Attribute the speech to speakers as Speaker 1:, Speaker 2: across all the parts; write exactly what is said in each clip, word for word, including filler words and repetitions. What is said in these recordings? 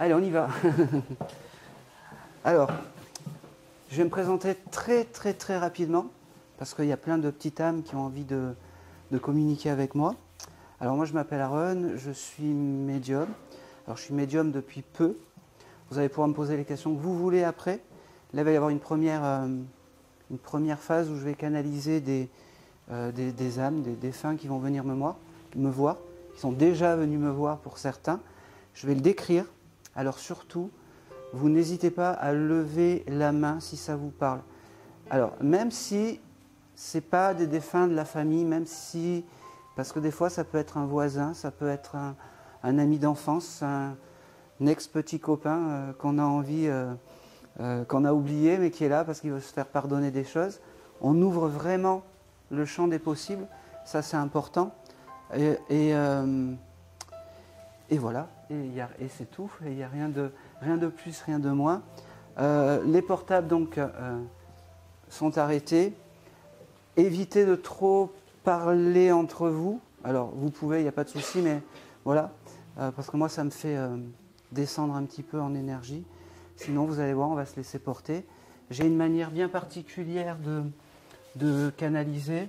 Speaker 1: Allez, on y va. Alors, je vais me présenter très très très rapidement, parce qu'il y a plein de petites âmes qui ont envie de, de communiquer avec moi. Alors moi je m'appelle Aaron, je suis médium. Alors je suis médium depuis peu. Vous allez pouvoir me poser les questions que vous voulez après. Là il va y avoir une première, euh, une première phase où je vais canaliser des, euh, des, des âmes, des défunts qui vont venir me voir, me voir, qui sont déjà venus me voir pour certains. Je vais le décrire. Alors surtout, vous n'hésitez pas à lever la main si ça vous parle. Alors même si ce n'est pas des défunts de la famille, même si... Parce que des fois, ça peut être un voisin, ça peut être un, un ami d'enfance, un, un ex-petit copain euh, qu'on a envie, euh, euh, qu'on a oublié, mais qui est là parce qu'il veut se faire pardonner des choses. On ouvre vraiment le champ des possibles, ça c'est important. Et, et, euh, et voilà, et, et c'est tout, et il n'y a rien de, rien de plus, rien de moins. Euh, les portables donc euh, sont arrêtés. Évitez de trop parler entre vous. Alors vous pouvez, il n'y a pas de souci, mais voilà, euh, parce que moi ça me fait euh, descendre un petit peu en énergie. Sinon vous allez voir, on va se laisser porter. J'ai une manière bien particulière de, de canaliser.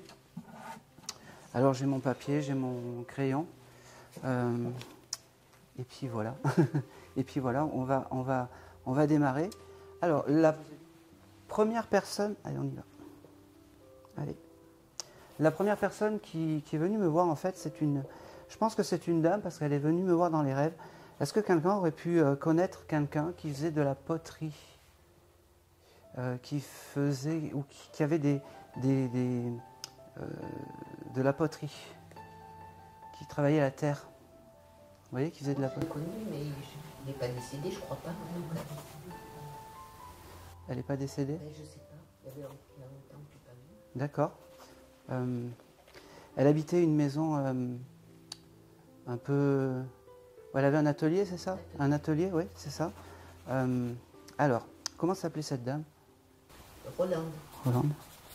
Speaker 1: Alors j'ai mon papier, j'ai mon crayon. Euh, et puis voilà. Et puis voilà, on va, on va, on va démarrer. Alors la première personne, allez on y va. Allez. La première personne qui, qui est venue me voir, en fait, c'est une... Je pense que c'est une dame parce qu'elle est venue me voir dans les rêves. Est-ce que quelqu'un aurait pu euh, connaître quelqu'un qui faisait de la poterie, euh, qui faisait... ou qui, qui avait des... des, des euh, de la poterie, qui travaillait la terre. Vous voyez, qui faisait de la poterie.
Speaker 2: Je l'ai connu, mais il n'est pas décédé, je crois pas.
Speaker 1: Elle n'est pas décédée?
Speaker 2: Ben, je sais pas. Il y avait longtemps que je l'ai pas vu.
Speaker 1: D'accord. Euh, elle habitait une maison euh, un peu... Elle avait un atelier, c'est ça? Un atelier, oui, c'est ça. Euh, alors, comment s'appelait cette dame?
Speaker 2: Rolande.
Speaker 1: Rolande.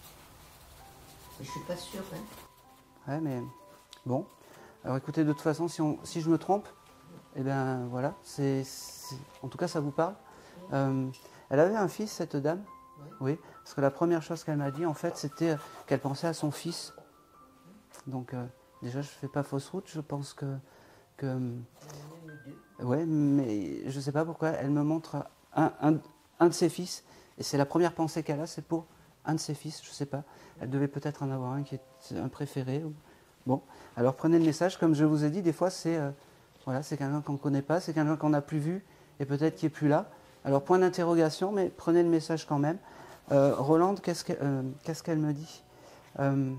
Speaker 2: Mais je suis pas sûre. Hein.
Speaker 1: Ouais, mais bon. Alors écoutez, de toute façon, si, on, si je me trompe, eh bien voilà, c'est, c'est, en tout cas ça vous parle. Euh, elle avait un fils, cette dame? Oui. Oui, parce que la première chose qu'elle m'a dit, en fait, c'était qu'elle pensait à son fils. Donc, euh, déjà, je ne fais pas fausse route, je pense que... que ouais, mais je ne sais pas pourquoi, elle me montre un, un, un de ses fils, et c'est la première pensée qu'elle a, c'est pour un de ses fils, je ne sais pas. Elle devait peut-être en avoir un qui est un préféré. Ou... Bon, alors prenez le message, comme je vous ai dit, des fois, c'est euh, voilà, c'est quelqu'un qu'on ne connaît pas, c'est quelqu'un qu'on n'a plus vu, et peut-être qui n'est plus là. Alors, point d'interrogation, mais prenez le message quand même. Euh, Rolande, qu'est-ce qu'elle euh, qu'est-ce qu'elle me dit? euh,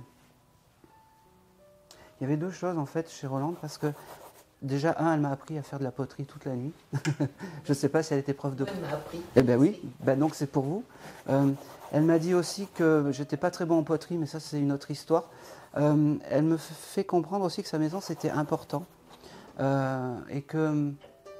Speaker 1: Il y avait deux choses en fait chez Rolande, parce que déjà, un, elle m'a appris à faire de la poterie toute la nuit. Je ne sais pas si elle était prof de...
Speaker 2: Elle m'a appris.
Speaker 1: Eh bien oui, ben donc c'est pour vous. Euh, elle m'a dit aussi que j'étais pas très bon en poterie, mais ça c'est une autre histoire. Euh, elle me fait comprendre aussi que sa maison c'était important. Euh, et que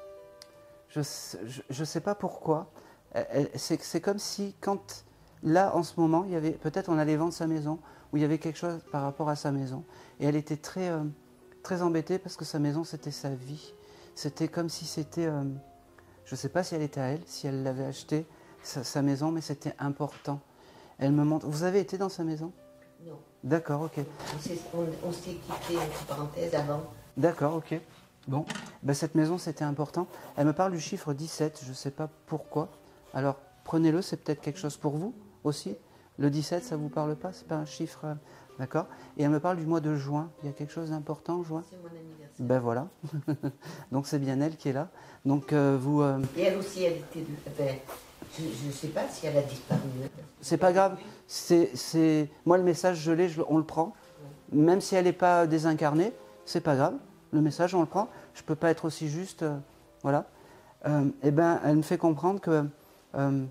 Speaker 1: je ne sais pas pourquoi. C'est, c'est comme si quand, là en ce moment, il y avait peut-être on allait vendre sa maison, ou il y avait quelque chose par rapport à sa maison. Et elle était très... Euh, très embêtée parce que sa maison c'était sa vie. C'était comme si c'était, euh, je ne sais pas si elle était à elle, si elle l'avait acheté, sa, sa maison, mais c'était important. Elle me montre, vous avez été dans sa maison?
Speaker 2: Non.
Speaker 1: D'accord, ok.
Speaker 2: On, on s'est quitté, entre parenthèses, avant.
Speaker 1: D'accord, ok. Bon, ben, cette maison c'était important. Elle me parle du chiffre dix-sept, je ne sais pas pourquoi. Alors prenez-le, c'est peut-être quelque chose pour vous aussi. Le dix-sept, ça ne vous parle pas? C'est pas un chiffre... Euh, D'accord. Et elle me parle du mois de juin. Il y a quelque chose d'important en juin?
Speaker 2: C'est mon anniversaire.
Speaker 1: Ben voilà. Donc c'est bien elle qui est là. Donc euh, vous... Euh...
Speaker 2: Et elle aussi, elle était... Ben, je ne sais pas si elle a disparu.
Speaker 1: C'est pas grave. C'est, c'est... Moi le message, je l'ai, je... on le prend. Ouais. Même si elle n'est pas désincarnée, c'est pas grave. Le message, on le prend. Je ne peux pas être aussi juste. Euh... Voilà. Euh, et ben, elle me fait comprendre que... Euh...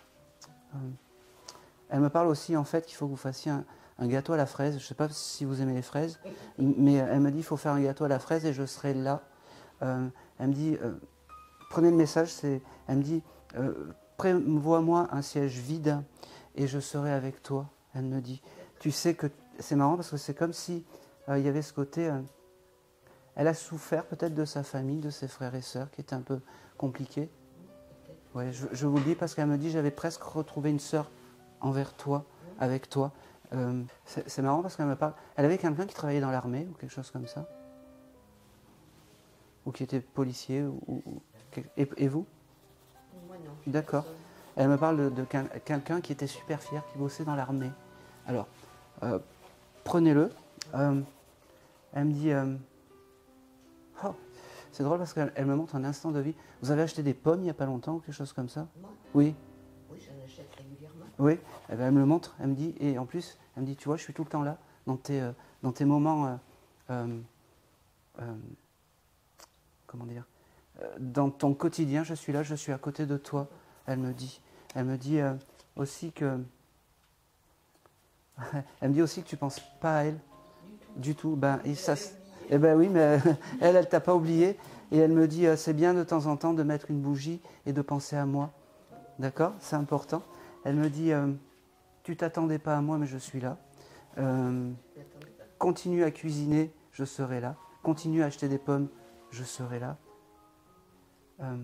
Speaker 1: Elle me parle aussi en fait qu'il faut que vous fassiez un... un gâteau à la fraise. Je ne sais pas si vous aimez les fraises, mais elle me dit qu'il faut faire un gâteau à la fraise et je serai là. Euh, elle me dit, euh, prenez le message, c'est, elle me dit, euh, prévois-moi un siège vide et je serai avec toi. Elle me dit, tu sais que, c'est marrant parce que c'est comme si euh, il y avait ce côté, euh, elle a souffert peut-être de sa famille, de ses frères et sœurs, qui étaient un peu compliqués. Ouais, je, je vous le dis parce qu'elle me dit j'avais presque retrouvé une sœur envers toi, avec toi. Euh, c'est c'est marrant parce qu'elle me parle. Elle avait quelqu'un qui travaillait dans l'armée ou quelque chose comme ça, ou qui était policier ou, ou- et, et vous?
Speaker 2: Moi non.
Speaker 1: D'accord. Elle me parle de, de quel- quelqu'un qui était super fier, qui bossait dans l'armée. Alors, euh, prenez-le. Euh, elle me dit, euh, oh, c'est drôle parce qu'elle elle me montre un instant de vie. Vous avez acheté des pommes il n'y a pas longtemps ou quelque chose comme ça?
Speaker 2: Moi?
Speaker 1: Oui.
Speaker 2: Oui, j'en achète régulièrement.
Speaker 1: Oui. Eh ben, elle me le montre. Elle me dit, et en plus, elle me dit, tu vois, je suis tout le temps là, dans tes, euh, dans tes moments, euh, euh, euh, comment dire, euh, dans ton quotidien, je suis là, je suis à côté de toi. Elle me dit. Elle me dit euh, aussi que, elle me dit aussi que tu penses pas à elle du tout. Ben, et ça, eh ben oui, mais elle, elle t'a pas oublié. Et elle me dit, euh, c'est bien de temps en temps de mettre une bougie et de penser à moi. D'accord? C'est important. Elle me dit, euh, tu t'attendais pas à moi, mais je suis là. Euh, continue à cuisiner, je serai là. Continue à acheter des pommes, je serai là. Euh,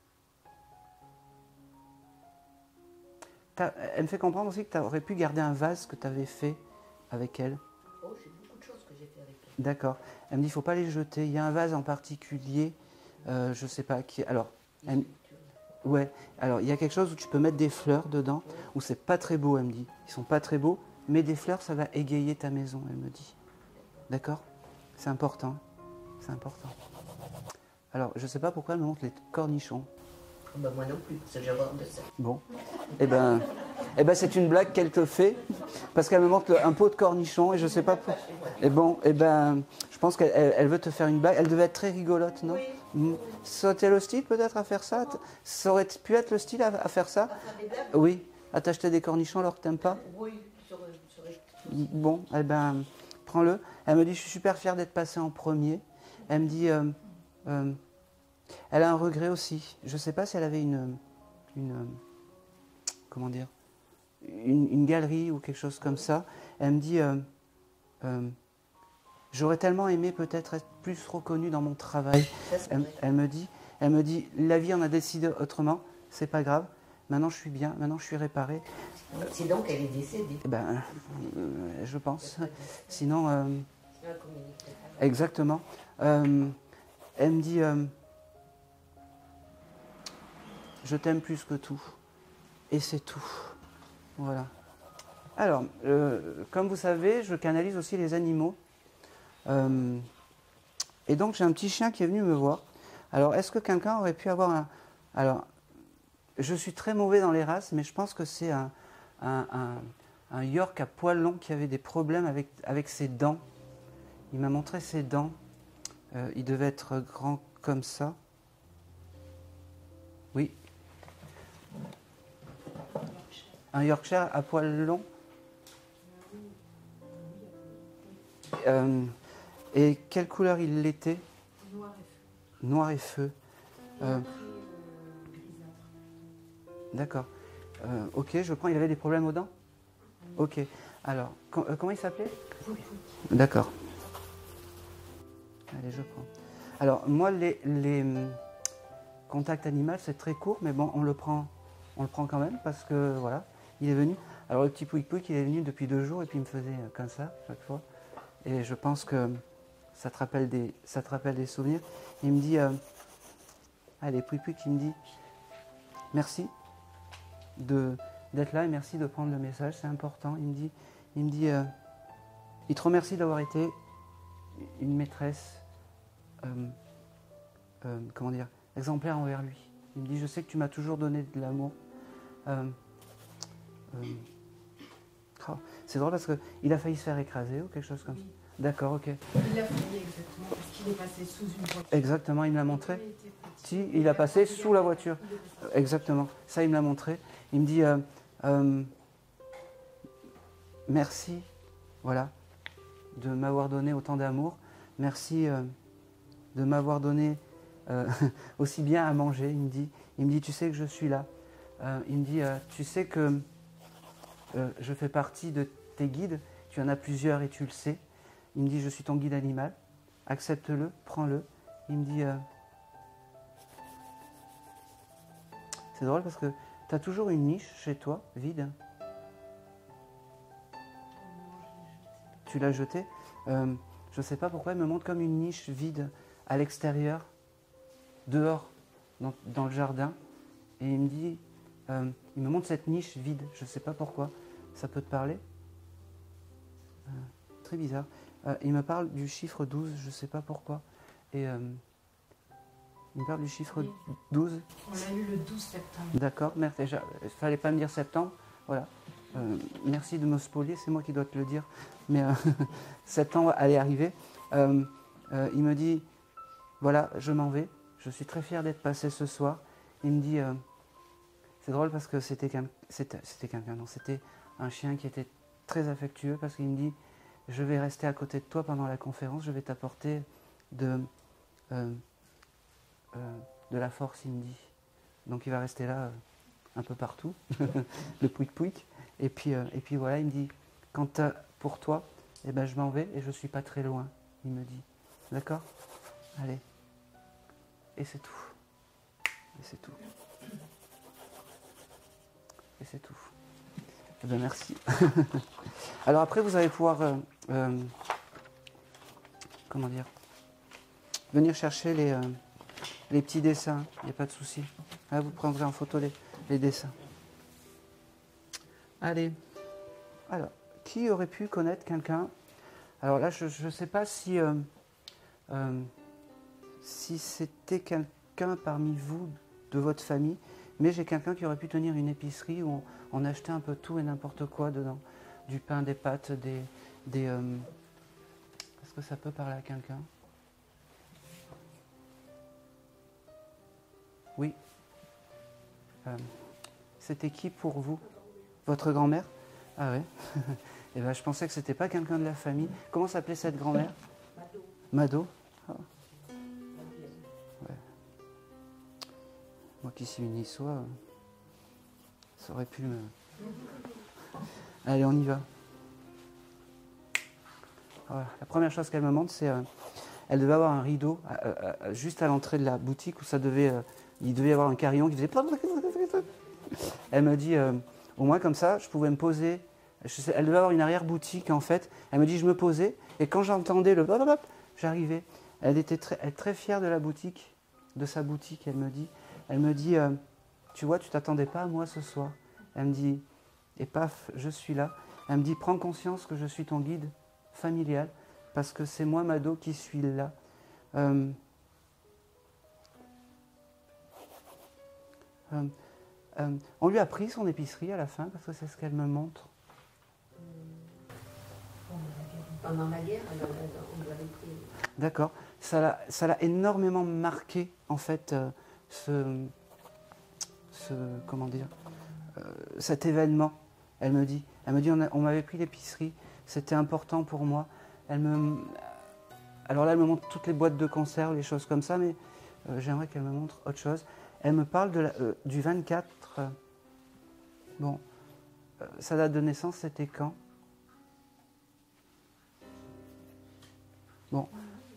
Speaker 1: t'as- elle me fait comprendre aussi que tu aurais pu garder un vase que tu avais fait avec elle.
Speaker 2: Oh, j'ai beaucoup de choses que j'ai fait avec elle.
Speaker 1: D'accord. Elle me dit, il ne faut pas les jeter. Il y a un vase en particulier, euh, je ne sais pas qui. Alors,
Speaker 2: Des
Speaker 1: elle-
Speaker 2: sculptures.
Speaker 1: ouais. Alors, il y a quelque chose où tu peux mettre des fleurs dedans, où c'est pas très beau, elle me dit. Ils sont pas très beaux, mais des fleurs, ça va égayer ta maison, elle me dit. D'accord? C'est important. C'est important. Alors, je ne sais pas pourquoi elle me montre les cornichons.
Speaker 2: Oh, bah, moi non plus, parce que j'ai horreur de ça.
Speaker 1: Bon. Eh ben, eh ben c'est une blague qu'elle te fait, parce qu'elle me montre le- un pot de cornichons, et je ne sais pas pourquoi. Et bon, eh ben, je pense qu'elle elle- elle veut te faire une blague. Elle devait être très rigolote, non? Mm. Ça aurait été le style peut-être à faire ça? Ça aurait pu être le style à, à faire ça?
Speaker 2: À faire des blagues?
Speaker 1: Oui. À t'acheter des cornichons alors que t'aimes pas?
Speaker 2: Oui, sur, sur...
Speaker 1: Bon, eh ben, prends-le. Elle me dit, je suis super fière d'être passée en premier. Elle me dit, euh, euh, elle a un regret aussi. Je ne sais pas si elle avait une, une euh, comment dire, une, une galerie ou quelque chose comme ça. Elle me dit, euh, euh, j'aurais tellement aimé peut-être être plus reconnue dans mon travail.
Speaker 2: Ça, c'est
Speaker 1: Elle,
Speaker 2: vrai.
Speaker 1: elle me dit, elle me dit, la vie en a décidé autrement. C'est pas grave. Maintenant, je suis bien. Maintenant, je suis réparée.
Speaker 2: C'est donc qu'elle est décédée.
Speaker 1: Eh ben, euh, je pense. Sinon. euh,
Speaker 2: Sinon, elle communiquerait pas.
Speaker 1: Exactement. Euh, elle me dit, euh, je t'aime plus que tout. Et c'est tout. Voilà. Alors, euh, comme vous savez, je canalise aussi les animaux. Euh, et donc, j'ai un petit chien qui est venu me voir. Alors, est-ce que quelqu'un aurait pu avoir un... Alors, je suis très mauvais dans les races, mais je pense que c'est un, un, un, un York à poil long qui avait des problèmes avec, avec ses dents. Il m'a montré ses dents. Euh, il devait être grand comme ça. Oui. Un Yorkshire à poil long. Euh, et quelle couleur il était?
Speaker 3: Noir et feu.
Speaker 1: Noir et feu. Euh,
Speaker 3: Après, euh, grisâtre.
Speaker 1: D'accord. Euh, ok, je prends. Il avait des problèmes aux dents? Ok. Alors, com- euh, comment il s'appelait? D'accord. Allez, je prends. Alors, moi, les, les hum, contacts animaux, c'est très court, mais bon, on le prend, on le prend quand même parce que, voilà, il est venu. Alors, le petit Pouic Pouic, il est venu depuis deux jours et puis il me faisait euh, comme ça, chaque fois. Et je pense que ça te rappelle des, ça te rappelle des souvenirs. Il me dit, euh, allez, Pouic Pouic, il me dit, merci de, d'être là et merci de prendre le message, c'est important. Il me dit, il me dit, euh, il te remercie d'avoir été une maîtresse, euh, euh, comment dire, exemplaire envers lui. Il me dit, je sais que tu m'as toujours donné de l'amour. Euh, euh, oh, c'est drôle parce qu'il a failli se faire écraser ou quelque chose comme ça. D'accord, ok.
Speaker 3: Il l'a failli exactement parce qu'il est passé sous une voiture.
Speaker 1: Exactement, il me l'a montré.
Speaker 3: Il était petit.
Speaker 1: Si, il a passé sous la voiture.
Speaker 3: Il est passé.
Speaker 1: Exactement, ça il me l'a montré. Il me dit, euh, euh, merci, voilà, de m'avoir donné autant d'amour. Merci euh, de m'avoir donné euh, aussi bien à manger. Il me dit, il me dit, tu sais que je suis là. Euh, il me dit, euh, tu sais que euh, je fais partie de tes guides. Tu en as plusieurs et tu le sais. Il me dit, je suis ton guide animal. accepte-le, prends-le. Il me dit, euh, c'est drôle parce que tu as toujours une niche chez toi, vide. Tu l'as jetée. Euh, je ne sais pas pourquoi, il me montre comme une niche vide à l'extérieur, dehors, dans, dans le jardin. Et il me dit, euh, il me montre cette niche vide, je ne sais pas pourquoi. Ça peut te parler? euh, Très bizarre. Euh, il me parle du chiffre douze, je ne sais pas pourquoi. Et euh, il me parle du chiffre
Speaker 3: Oui.
Speaker 1: douze.
Speaker 3: On l'a eu le douze septembre.
Speaker 1: D'accord, merci. Il ne fallait pas me dire septembre. Voilà. Euh, merci de me spolier, c'est moi qui dois te le dire. Mais euh, septembre allait arriver. Euh, euh, il me dit, voilà, je m'en vais. Je suis très fier d'être passé ce soir. Il me dit, euh, c'est drôle parce que c'était quelqu'un, c'était, c'était quelqu'un, non, c'était un chien qui était très affectueux parce qu'il me dit, je vais rester à côté de toi pendant la conférence, je vais t'apporter de, euh, euh, de la force, il me dit. Donc il va rester là euh, un peu partout, le pouic pouic. Et puis, euh, et puis voilà, il me dit, quand pour toi, eh ben, je m'en vais et je ne suis pas très loin, il me dit. D'accord? Allez. Et c'est tout. Et c'est tout. Et c'est tout. Eh bien, merci. Alors après, vous allez pouvoir, euh, euh, comment dire, venir chercher les, euh, les petits dessins. Il n'y a pas de souci. Là, vous prendrez en photo les, les dessins. Allez. Alors, qui aurait pu connaître quelqu'un? Alors là, je ne sais pas si, euh, euh, si c'était quelqu'un parmi vous, de votre famille, mais j'ai quelqu'un qui aurait pu tenir une épicerie où on, on achetait un peu tout et n'importe quoi dedans. Du pain, des pâtes, des... des euh... Est-ce que ça peut parler à quelqu'un? Oui. Euh, C'était qui pour vous? Votre grand-mère? Ah ouais. Et ben, je pensais que c'était pas quelqu'un de la famille. Comment s'appelait cette grand-mère?
Speaker 2: Mado.
Speaker 1: Mado. Ah. Ouais. Moi qui suis niçois, ça aurait pu me... Allez, on y va. Voilà. La première chose qu'elle me montre, c'est... Euh, elle devait avoir un rideau euh, euh, juste à l'entrée de la boutique où ça devait... Euh, il devait y avoir un carillon qui faisait... Elle me dit, euh, au moins comme ça, je pouvais me poser... Je sais, elle devait avoir une arrière-boutique en fait. Elle me dit, je me posais, et quand j'entendais le... Hop, hop, j'arrivais. Elle était très, elle est très fière de la boutique, de sa boutique, elle me dit. Elle me dit, euh, tu vois, tu t'attendais pas à moi ce soir. Elle me dit, et paf, je suis là. Elle me dit, prends conscience que je suis ton guide familial, parce que c'est moi, Mado, qui suis là. Euh, euh, euh, on lui a pris son épicerie à la fin, parce que c'est ce qu'elle me montre.
Speaker 2: Pendant la guerre, on l'avait pris.
Speaker 1: D'accord. Ça l'a, ça l'a énormément marqué, en fait, euh, ce, ce... Comment dire euh, cet événement. Elle me dit, elle me dit on, a, on m'avait pris l'épicerie, c'était important pour moi. Elle me... Alors là, elle me montre toutes les boîtes de conserve, les choses comme ça, mais euh, j'aimerais qu'elle me montre autre chose. Elle me parle de la, euh, du vingt-quatre... Euh, bon, euh, sa date de naissance, c'était quand? Bon.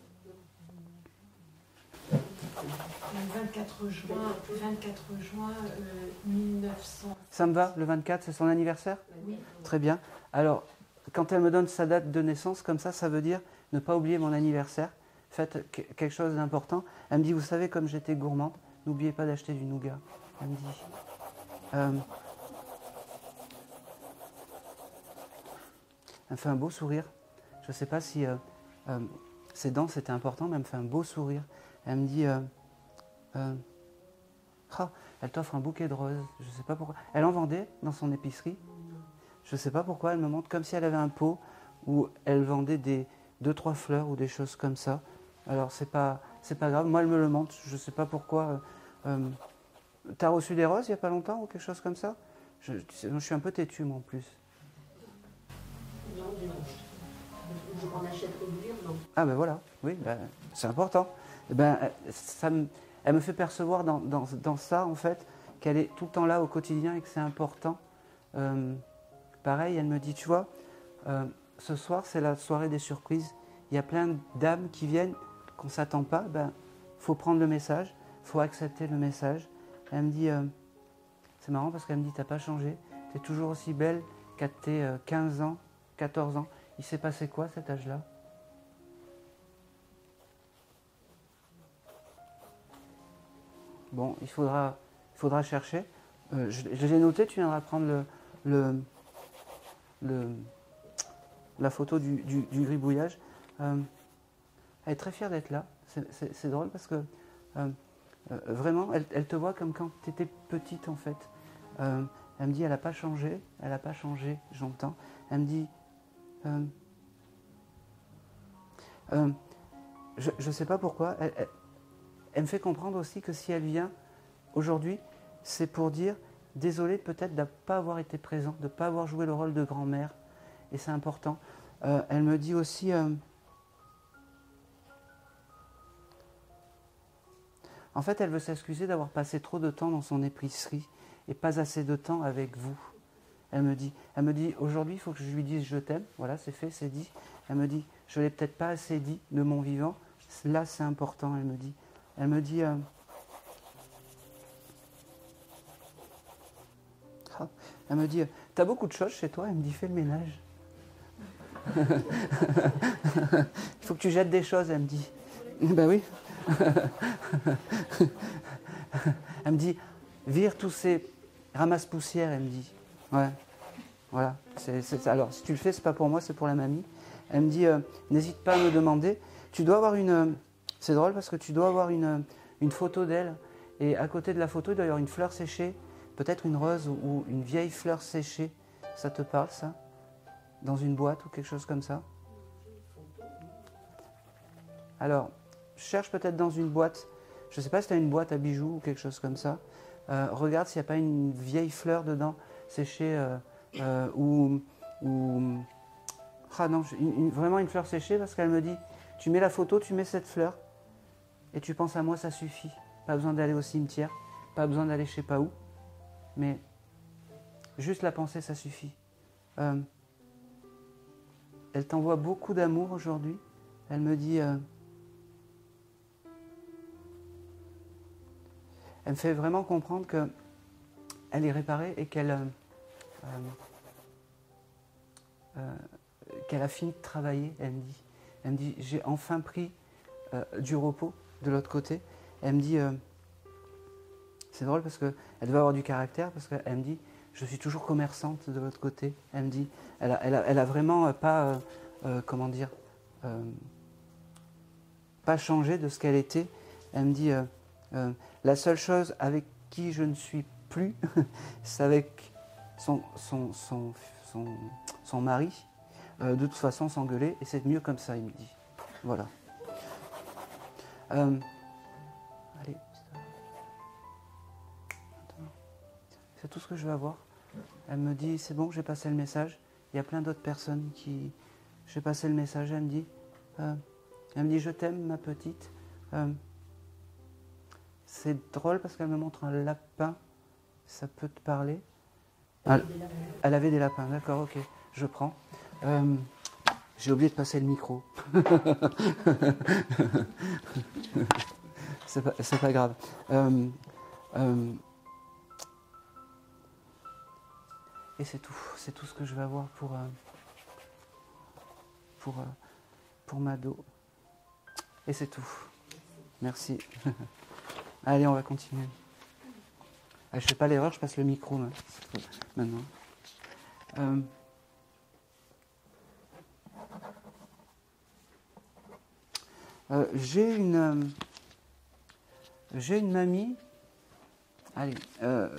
Speaker 3: Le vingt-quatre juin, vingt-quatre juin euh, mille neuf cents.
Speaker 1: Ça me va, le vingt-quatre, c'est son anniversaire?
Speaker 3: Oui.
Speaker 1: Très bien. Alors, quand elle me donne sa date de naissance, comme ça, ça veut dire ne pas oublier mon anniversaire. Faites quelque chose d'important. Elle me dit, vous savez, comme j'étais gourmande, n'oubliez pas d'acheter du nougat. Elle me dit... Euh, elle me fait un beau sourire. Je ne sais pas si euh, euh, ses dents, c'était important, mais elle me fait un beau sourire. Elle me dit... Euh, euh, oh, elle t'offre un bouquet de roses. Je ne sais pas pourquoi. Elle en vendait dans son épicerie. Je ne sais pas pourquoi, elle me montre comme si elle avait un pot où elle vendait des deux, trois fleurs ou des choses comme ça. Alors, c'est pas, c'est pas grave. Moi, elle me le montre. Je ne sais pas pourquoi. Euh, T'as reçu des roses il n'y a pas longtemps ou quelque chose comme ça? je, je suis un peu têtu, moi, en plus.
Speaker 2: Non, non. Je m'en achète régulièrement.
Speaker 1: Ah, ben voilà. Oui, ben, c'est important. Eh ben, ça me, elle me fait percevoir dans, dans, dans ça, en fait, qu'elle est tout le temps là au quotidien et que c'est important. Euh, Pareil, elle me dit, tu vois, euh, ce soir, c'est la soirée des surprises. il y a plein d'âmes qui viennent, qu'on ne s'attend pas, ben, faut prendre le message, faut accepter le message. Elle me dit, euh, c'est marrant parce qu'elle me dit, t'as pas changé, tu es toujours aussi belle qu'à tes euh, quinze ans, quatorze ans. Il s'est passé quoi à cet âge-là? Bon, il faudra, il faudra chercher. Euh, je je l'ai noté, tu viendras prendre le, le, le, la photo du, du, du gribouillage. Euh, elle est très fière d'être là. C'est drôle parce que euh, euh, vraiment, elle, elle te voit comme quand tu étais petite en fait. Euh, elle me dit, elle n'a pas changé, elle n'a pas changé, j'entends. Elle me dit, euh, euh, je ne sais pas pourquoi, elle, elle, elle me fait comprendre aussi que si elle vient aujourd'hui, c'est pour dire, désolé peut-être de ne pas avoir été présent, de ne pas avoir joué le rôle de grand-mère, et c'est important. Euh, elle me dit aussi, euh, en fait, elle veut s'excuser d'avoir passé trop de temps dans son épicerie et pas assez de temps avec vous. Elle me dit, elle me dit aujourd'hui, il faut que je lui dise je t'aime. Voilà, c'est fait, c'est dit. Elle me dit, je ne l'ai peut-être pas assez dit de mon vivant. Là, c'est important, elle me dit. Elle me dit, euh, oh, elle me dit, t'as beaucoup de choses chez toi. Elle me dit, fais le ménage. Il faut que tu jettes des choses, elle me dit. Ben oui. Elle me dit, vire tous ces ramasse-poussières, elle me dit. Ouais, voilà. C'est, c'est, alors, si tu le fais, c'est pas pour moi, c'est pour la mamie. Elle me dit, euh, n'hésite pas à me demander. Tu dois avoir une... Euh, c'est drôle parce que tu dois avoir une, une photo d'elle. Et à côté de la photo, il doit y avoir une fleur séchée. Peut-être une rose ou, ou une vieille fleur séchée. Ça te parle, ça? Dans une boîte ou quelque chose comme ça? Alors, cherche peut-être dans une boîte. Je ne sais pas si tu as une boîte à bijoux ou quelque chose comme ça. Euh, regarde s'il n'y a pas une vieille fleur dedans, séchée, euh, euh, ou, ou... Ah non, une, une, vraiment une fleur séchée, parce qu'elle me dit, tu mets la photo, tu mets cette fleur, et tu penses à moi, ça suffit. Pas besoin d'aller au cimetière, pas besoin d'aller je sais pas où, mais juste la pensée, ça suffit. Euh, elle t'envoie beaucoup d'amour aujourd'hui. Elle me dit... Euh, elle me fait vraiment comprendre qu'elle est réparée et qu'elle euh, euh, qu'elle a fini de travailler, elle me dit. Elle me dit, j'ai enfin pris euh, du repos de l'autre côté. Elle me dit, euh, c'est drôle parce qu'elle devait avoir du caractère, parce qu'elle me dit, je suis toujours commerçante de l'autre côté. Elle me dit, elle a, elle a, elle a vraiment euh, pas, euh, euh, comment dire, euh, pas changé de ce qu'elle était. Elle me dit, euh, euh, la seule chose avec qui je ne suis plus, c'est avec son, son, son, son, son mari. Euh, de toute façon, s'engueuler, et c'est mieux comme ça, il me dit. Voilà. Euh, allez. C'est tout ce que je veux avoir. Elle me dit, c'est bon, j'ai passé le message. Il y a plein d'autres personnes qui... J'ai passé le message, elle me dit, euh, elle me dit, je t'aime, ma petite. Euh, c'est drôle parce qu'elle me montre un lapin. Ça peut te parler? Elle, elle avait des lapins, d'accord, ok, je prends. Euh, j'ai oublié de passer le micro. c'est pas, c'est pas grave. Euh, euh, et c'est tout, c'est tout ce que je vais avoir pour, euh, pour, euh, pour Mado. Et c'est tout. Merci. Allez, on va continuer. Ah, je ne fais pas l'erreur, je passe le micro là, maintenant. Euh, euh, j'ai une, euh, j'ai une mamie. Allez, euh,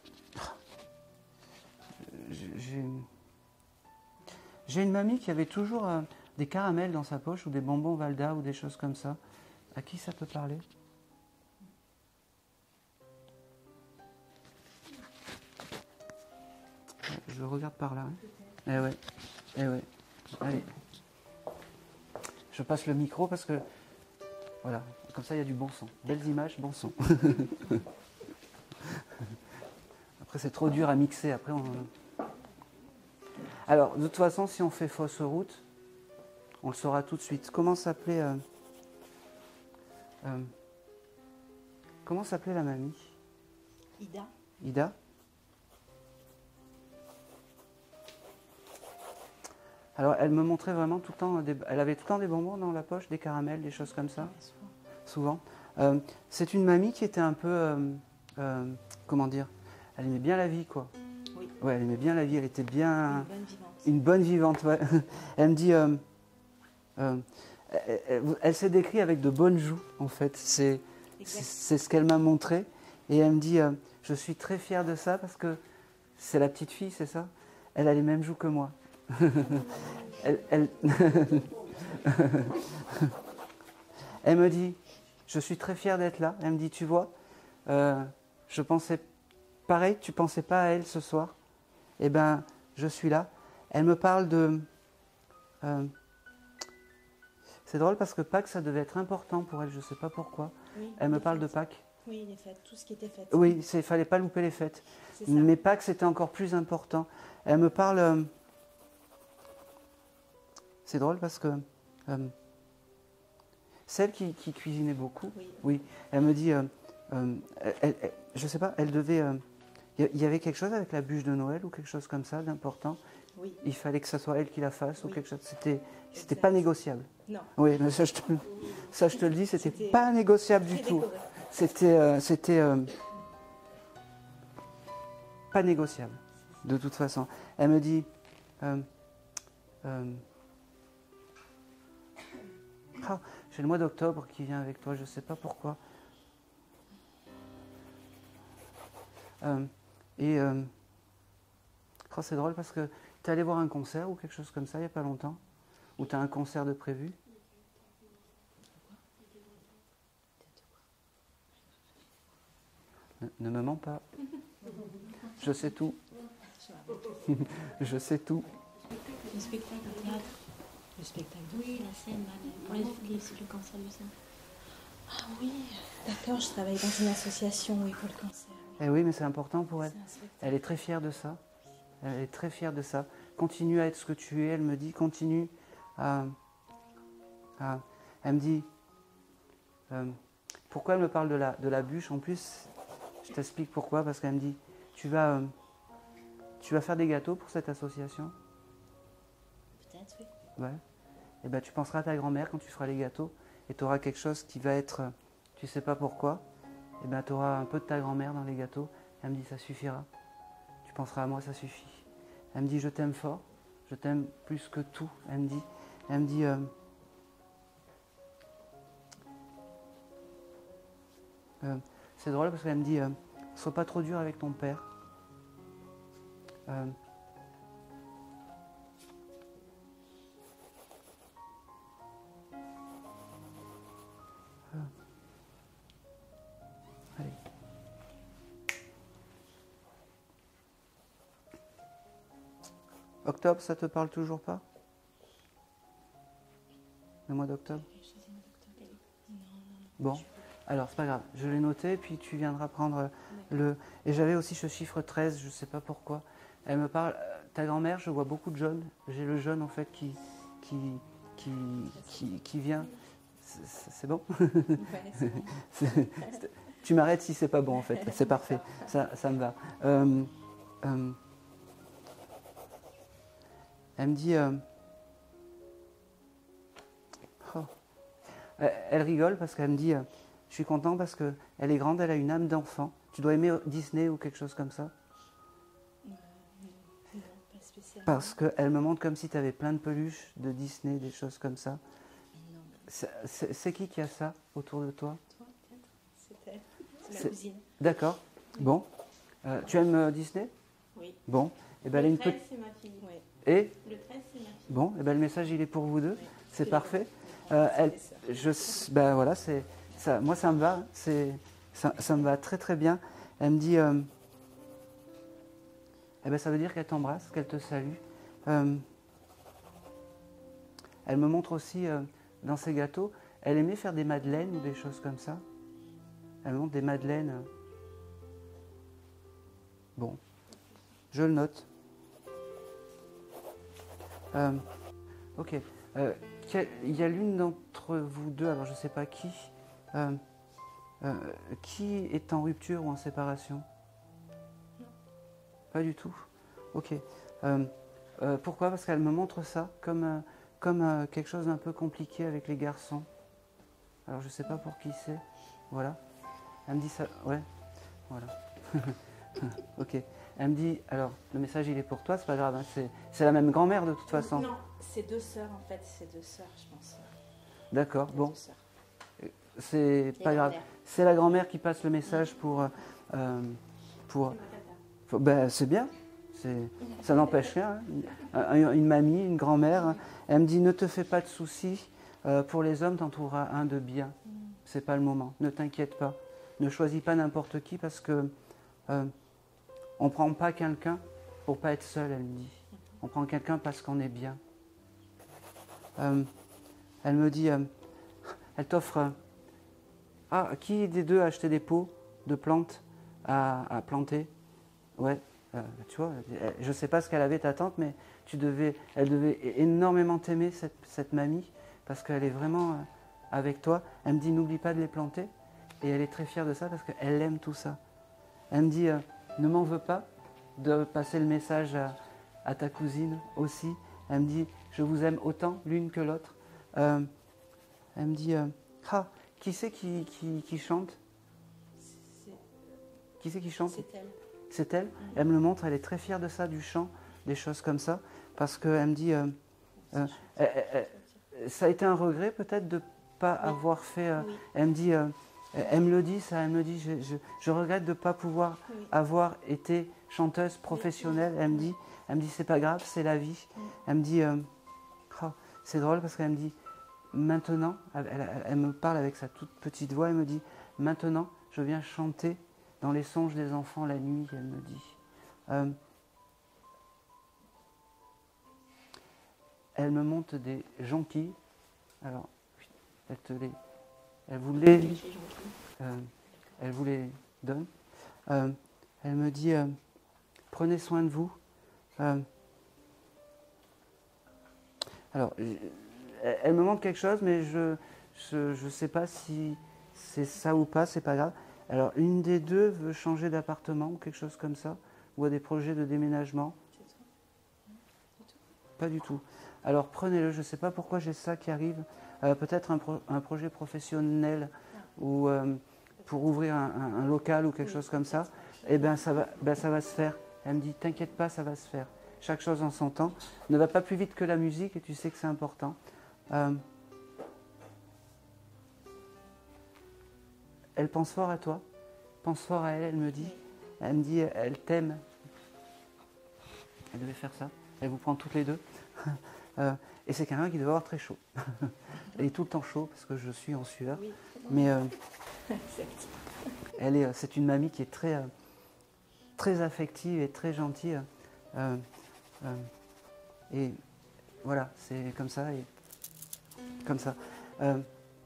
Speaker 1: j'ai, j'ai une mamie qui avait toujours euh, des caramels dans sa poche ou des bonbons Valda ou des choses comme ça. À qui ça peut parler? Je regarde par là. Hein. Eh ouais, eh ouais. Allez. Je passe le micro parce que, voilà, comme ça il y a du bon son. Belles images, bon son. Après c'est trop dur à mixer, après on... Alors, de toute façon, si on fait fausse route, on le saura tout de suite. Comment s'appelait euh, euh, comment s'appelait la mamie?
Speaker 4: Ida.
Speaker 1: Ida? Alors, elle me montrait vraiment tout le temps, des, elle avait tout le temps des bonbons dans la poche, des caramels, des choses comme ça,
Speaker 4: Ouais, souvent.
Speaker 1: souvent. Euh, c'est une mamie qui était un peu, euh, euh, comment dire, elle aimait bien la vie, quoi.
Speaker 4: Oui.
Speaker 1: Ouais, elle aimait bien la vie, elle était bien...
Speaker 4: Une bonne vivante.
Speaker 1: Une bonne vivante, ouais. Elle me dit... euh, euh, elle, elle- elle s'est décrite avec de bonnes joues, en fait. C'est c'est-
Speaker 4: Exact.
Speaker 1: c'est ce qu'elle m'a montré. Et elle me dit, euh, je suis très fière de ça parce que c'est la petite fille, c'est ça? Elle a les mêmes joues que moi. elle, elle... elle me dit, je suis très fière d'être là. Elle me dit, tu vois, euh, je pensais... Pareil, tu pensais pas à elle ce soir? Eh ben, je suis là. Elle me parle de... euh, c'est drôle parce que Pâques, ça devait être important pour elle, je ne sais pas pourquoi.
Speaker 4: Oui,
Speaker 1: Elle me
Speaker 4: les
Speaker 1: parle de
Speaker 4: fêtes.
Speaker 1: Pâques.
Speaker 4: Oui, les fêtes, tout ce qui était fête.
Speaker 1: Oui, il ne fallait pas louper les fêtes.
Speaker 4: C'est ça.
Speaker 1: Mais Pâques, c'était encore plus important. Elle me parle... euh, c'est drôle parce que... euh, celle qui, qui cuisinait beaucoup,
Speaker 4: Oui.
Speaker 1: oui, elle me dit... euh, euh, elle- elle- je ne sais pas, elle devait... euh, il y- il y avait quelque chose avec la bûche de Noël ou quelque chose comme ça d'important.
Speaker 4: Oui.
Speaker 1: Il fallait que ça soit elle qui la fasse ou
Speaker 4: Oui.
Speaker 1: quelque chose. C'était, c'était
Speaker 4: Exact.
Speaker 1: pas négociable.
Speaker 4: Non.
Speaker 1: Oui, mais ça je te, ça, je te le dis, c'était
Speaker 4: C'était
Speaker 1: pas négociable du
Speaker 4: Très
Speaker 1: tout.
Speaker 4: décoré.
Speaker 1: C'était, euh, c'était euh, pas négociable, de toute façon. Elle me dit, euh, euh, ah, j'ai le mois d'octobre qui vient avec toi, je sais pas pourquoi. Euh, et euh, oh, c'est drôle parce que tu es allé voir un concert ou quelque chose comme ça il n'y a pas longtemps, ou tu as un concert de prévu. Ne, ne me mens pas. Je sais tout. Je sais tout.
Speaker 5: Le spectacle de théâtre.
Speaker 4: Le spectacle.
Speaker 5: Oui, la scène, là, le- pour les, les- le cancer du sein.
Speaker 4: Ah oui, d'accord, je travaille dans une association, oui, pour le cancer.
Speaker 1: Eh oui, mais c'est important pour elle.
Speaker 4: C'est un spectacle.
Speaker 1: Elle est très fière de ça. Elle est très fière de ça. Continue à être ce que tu es. Elle me dit, continue à... à- elle me dit... euh, pourquoi elle me parle de la, de la bûche? En plus, je t'explique pourquoi. Parce qu'elle me dit, tu vas, euh, tu vas faire des gâteaux pour cette association?
Speaker 4: Peut-être, oui.
Speaker 1: Ouais. Et ben, tu penseras à ta grand-mère quand tu feras les gâteaux. Et tu auras quelque chose qui va être... euh, tu sais pas pourquoi. Et ben, tu auras un peu de ta grand-mère dans les gâteaux. Elle me dit, ça suffira. Tu penseras à moi, ça suffit. Elle me dit, je t'aime fort, je t'aime plus que tout. Elle me dit, elle me dit, euh, euh, c'est drôle parce qu'elle me dit, euh, sois pas trop dur avec ton père. Euh, euh, allez. Octobre, ça te parle toujours pas? Le mois d'octobre? Bon, alors c'est pas grave, je l'ai noté, puis tu viendras prendre le... Et j'avais aussi ce chiffre treize, je sais pas pourquoi. Elle me parle, euh, ta grand-mère, je vois beaucoup de jaunes. J'ai le jaune en fait qui, qui, qui, qui, qui vient. C'est- C'est c'est bon?
Speaker 4: Ouais, c'est bon.
Speaker 1: C'est- c'est- Tu m'arrêtes si c'est pas bon en fait, c'est parfait, ça, ça me va. Euh, euh, elle me dit... euh, oh. Elle, elle rigole parce qu'elle me dit, euh, je suis content parce qu'elle est grande, elle a une âme d'enfant. Tu dois aimer Disney ou quelque chose comme ça?
Speaker 4: Euh, non, pas spécialement.
Speaker 1: Parce qu'elle me montre comme si tu avais plein de peluches de Disney, des choses comme ça.
Speaker 4: Non.
Speaker 1: C'est c'est- c'est qui qui a ça autour de toi?
Speaker 4: Toi, peut-être? C'est elle. C'est
Speaker 1: C'est-
Speaker 4: ma cousine.
Speaker 1: D'accord. Bon. Euh, tu aimes euh, Disney?
Speaker 4: Oui.
Speaker 1: Bon. Et ben, elle a une
Speaker 5: Le treize,
Speaker 1: petite...
Speaker 5: c'est ma fille.
Speaker 4: Oui.
Speaker 1: Et
Speaker 5: Le treize, c'est ma fille.
Speaker 1: bon, et ben, le message il est pour vous deux.
Speaker 4: Oui.
Speaker 1: C'est parfait. Euh, elle,
Speaker 4: C'est ça.
Speaker 1: je, ben voilà, c'est ça. Moi, ça me va. C'est ça, ça me va très très bien. Elle me dit, euh, eh ben, ça veut dire qu'elle t'embrasse, qu'elle te salue. Euh, elle me montre aussi euh, dans ses gâteaux. Elle aimait faire des madeleines ou des choses comme ça. Elle me montre des madeleines. euh. Bon, je le note. Euh, ok. Euh, quel- il y a l'une d'entre vous deux, alors je ne sais pas qui, euh, euh, qui est en rupture ou en séparation? Pas du tout. Ok. Euh, euh, pourquoi? Parce qu'elle me montre ça comme, euh, comme euh, quelque chose d'un peu compliqué avec les garçons. Alors je ne sais pas pour qui c'est. Voilà. Elle me dit ça. Ouais. Voilà. Ok. Elle me dit, alors le message il est pour toi, c'est pas grave, hein, c'est, c'est la même grand-mère de toute façon.
Speaker 4: Non, c'est deux sœurs en fait, c'est deux sœurs, je pense.
Speaker 1: D'accord,
Speaker 4: Deux
Speaker 1: bon,
Speaker 4: sœurs.
Speaker 1: c'est
Speaker 4: Les
Speaker 1: pas grave.
Speaker 4: grand-mères.
Speaker 1: C'est la grand-mère qui passe le message pour. euh, euh, pour faut- ben, c'est bien, c'est, ça n'empêche rien. hein. Une, une mamie, une grand-mère, hein. Elle me dit ne te fais pas de soucis, euh, pour les hommes, t'en trouveras un de bien. C'est pas le moment, ne t'inquiète pas. Ne choisis pas n'importe qui parce que. euh, On ne prend pas quelqu'un pour pas être seul, elle me dit. On prend quelqu'un parce qu'on est bien. Euh, elle me dit, euh, elle t'offre... euh, ah, qui des deux a acheté des pots de plantes à, à planter? Ouais, euh, tu vois, elle- je ne sais pas ce qu'elle avait ta tante, mais tu devais, elle devait énormément t'aimer, cette, cette mamie, parce qu'elle est vraiment euh, avec toi. Elle me dit, n'oublie pas de les planter. Et elle est très fière de ça parce qu'elle aime tout ça. Elle me dit, euh, ne m'en veux pas de passer le message à, à ta cousine aussi. Elle me dit, je vous aime autant l'une que l'autre. Euh, elle me dit, euh, ah, qui c'est qui, qui, qui chante?
Speaker 4: C'est
Speaker 1: Qui c'est qui chante?
Speaker 4: c'est elle.
Speaker 1: C'est elle. Elle me le montre, elle est très fière de ça, du chant, des choses comme ça. Parce qu'elle me dit, euh, euh, elle- elle- elle- ça a été un regret peut-être de ne pas
Speaker 4: Oui.
Speaker 1: avoir fait... euh,
Speaker 4: Oui.
Speaker 1: Elle me dit, euh, elle me le dit ça, elle me dit, je, je- je regrette de ne pas pouvoir
Speaker 4: Oui.
Speaker 1: avoir été chanteuse professionnelle. Elle me dit, elle me dit, c'est pas grave, c'est la vie.
Speaker 4: Mm.
Speaker 1: Elle me dit, euh, oh, c'est drôle parce qu'elle me dit, maintenant, elle, elle- elle me parle avec sa toute petite voix, elle me dit, maintenant, je viens chanter dans les songes des enfants la nuit, elle me dit. Euh, elle me montre des jonquilles. Alors, elle, te les, elle vous les, euh, elle vous les donne. Euh, elle me dit, euh, prenez soin de vous. Euh, alors, je- elle, elle me montre quelque chose, mais je ne sais pas si c'est ça ou pas, c'est pas grave. Alors, une des deux veut changer d'appartement ou quelque chose comme ça, ou a des projets de déménagement. Pas du tout. Alors prenez-le, je ne sais pas pourquoi j'ai ça qui arrive. Euh, Peut-être un, pro- un projet professionnel ou euh, pour ouvrir un, un- un local ou quelque chose comme ça. Eh bien ça va, ben, ça va se faire. Elle me dit, t'inquiète pas, ça va se faire. Chaque chose en son temps. Ne va pas plus vite que la musique et tu sais que c'est important. Euh, elle pense fort à toi. Pense fort à elle, elle me dit. Elle me dit, elle t'aime. Elle devait faire ça. Elle vous prend toutes les deux. Euh, et c'est quelqu'un qui devait avoir très chaud. Elle est tout le temps chaud parce que je suis en sueur.
Speaker 4: Oui.
Speaker 1: Mais euh,
Speaker 4: C'est petit.
Speaker 1: elle est, c'est une mamie qui est très, euh, très affective et très gentille. Euh, euh, et voilà, c'est comme ça et comme ça. Euh,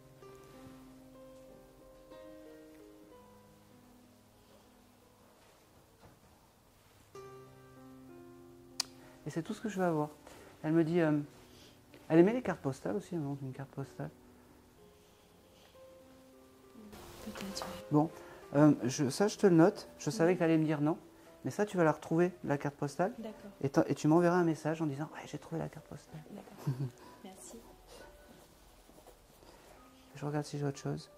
Speaker 1: et c'est tout ce que je veux avoir. Elle me dit, euh, elle aimait les cartes postales aussi, elle me montre une carte postale.
Speaker 4: Peut-être, oui.
Speaker 1: Bon, euh, je, ça je te le note. Je savais que tu allais me dire non, mais ça tu vas la retrouver, la carte postale,
Speaker 4: D'accord,
Speaker 1: et, t'en- et tu m'enverras un message en disant ouais j'ai trouvé la carte postale.
Speaker 4: d'accord. Merci.
Speaker 1: Je regarde si j'ai autre chose.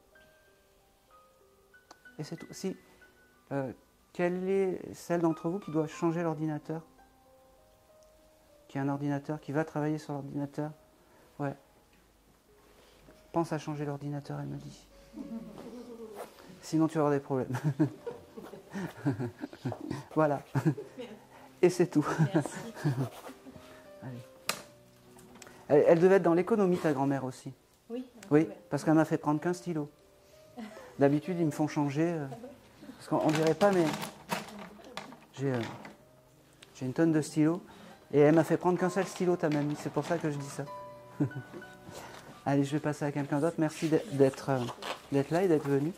Speaker 1: Et c'est tout. Si, euh, quelle est celle d'entre vous qui doit changer l'ordinateur? Qui a un ordinateur, qui va travailler sur l'ordinateur? Ouais. Pense à changer l'ordinateur, elle me dit. Sinon tu vas avoir des problèmes. Voilà. Et c'est tout.
Speaker 4: Merci.
Speaker 1: Allez. Elle, elle devait être dans l'économie, ta grand-mère aussi.
Speaker 4: Oui.
Speaker 1: Oui,
Speaker 4: ouais.
Speaker 1: parce qu'elle m'a fait prendre qu'un stylo. D'habitude, ils me font changer. euh, parce qu'on on dirait pas, mais j'ai euh, j'ai une tonne de stylos. Et elle m'a fait prendre qu'un seul stylo, ta mamie. C'est pour ça que je dis ça. Allez, je vais passer à quelqu'un d'autre. Merci d'être d'être, euh, d'être là et d'être venu.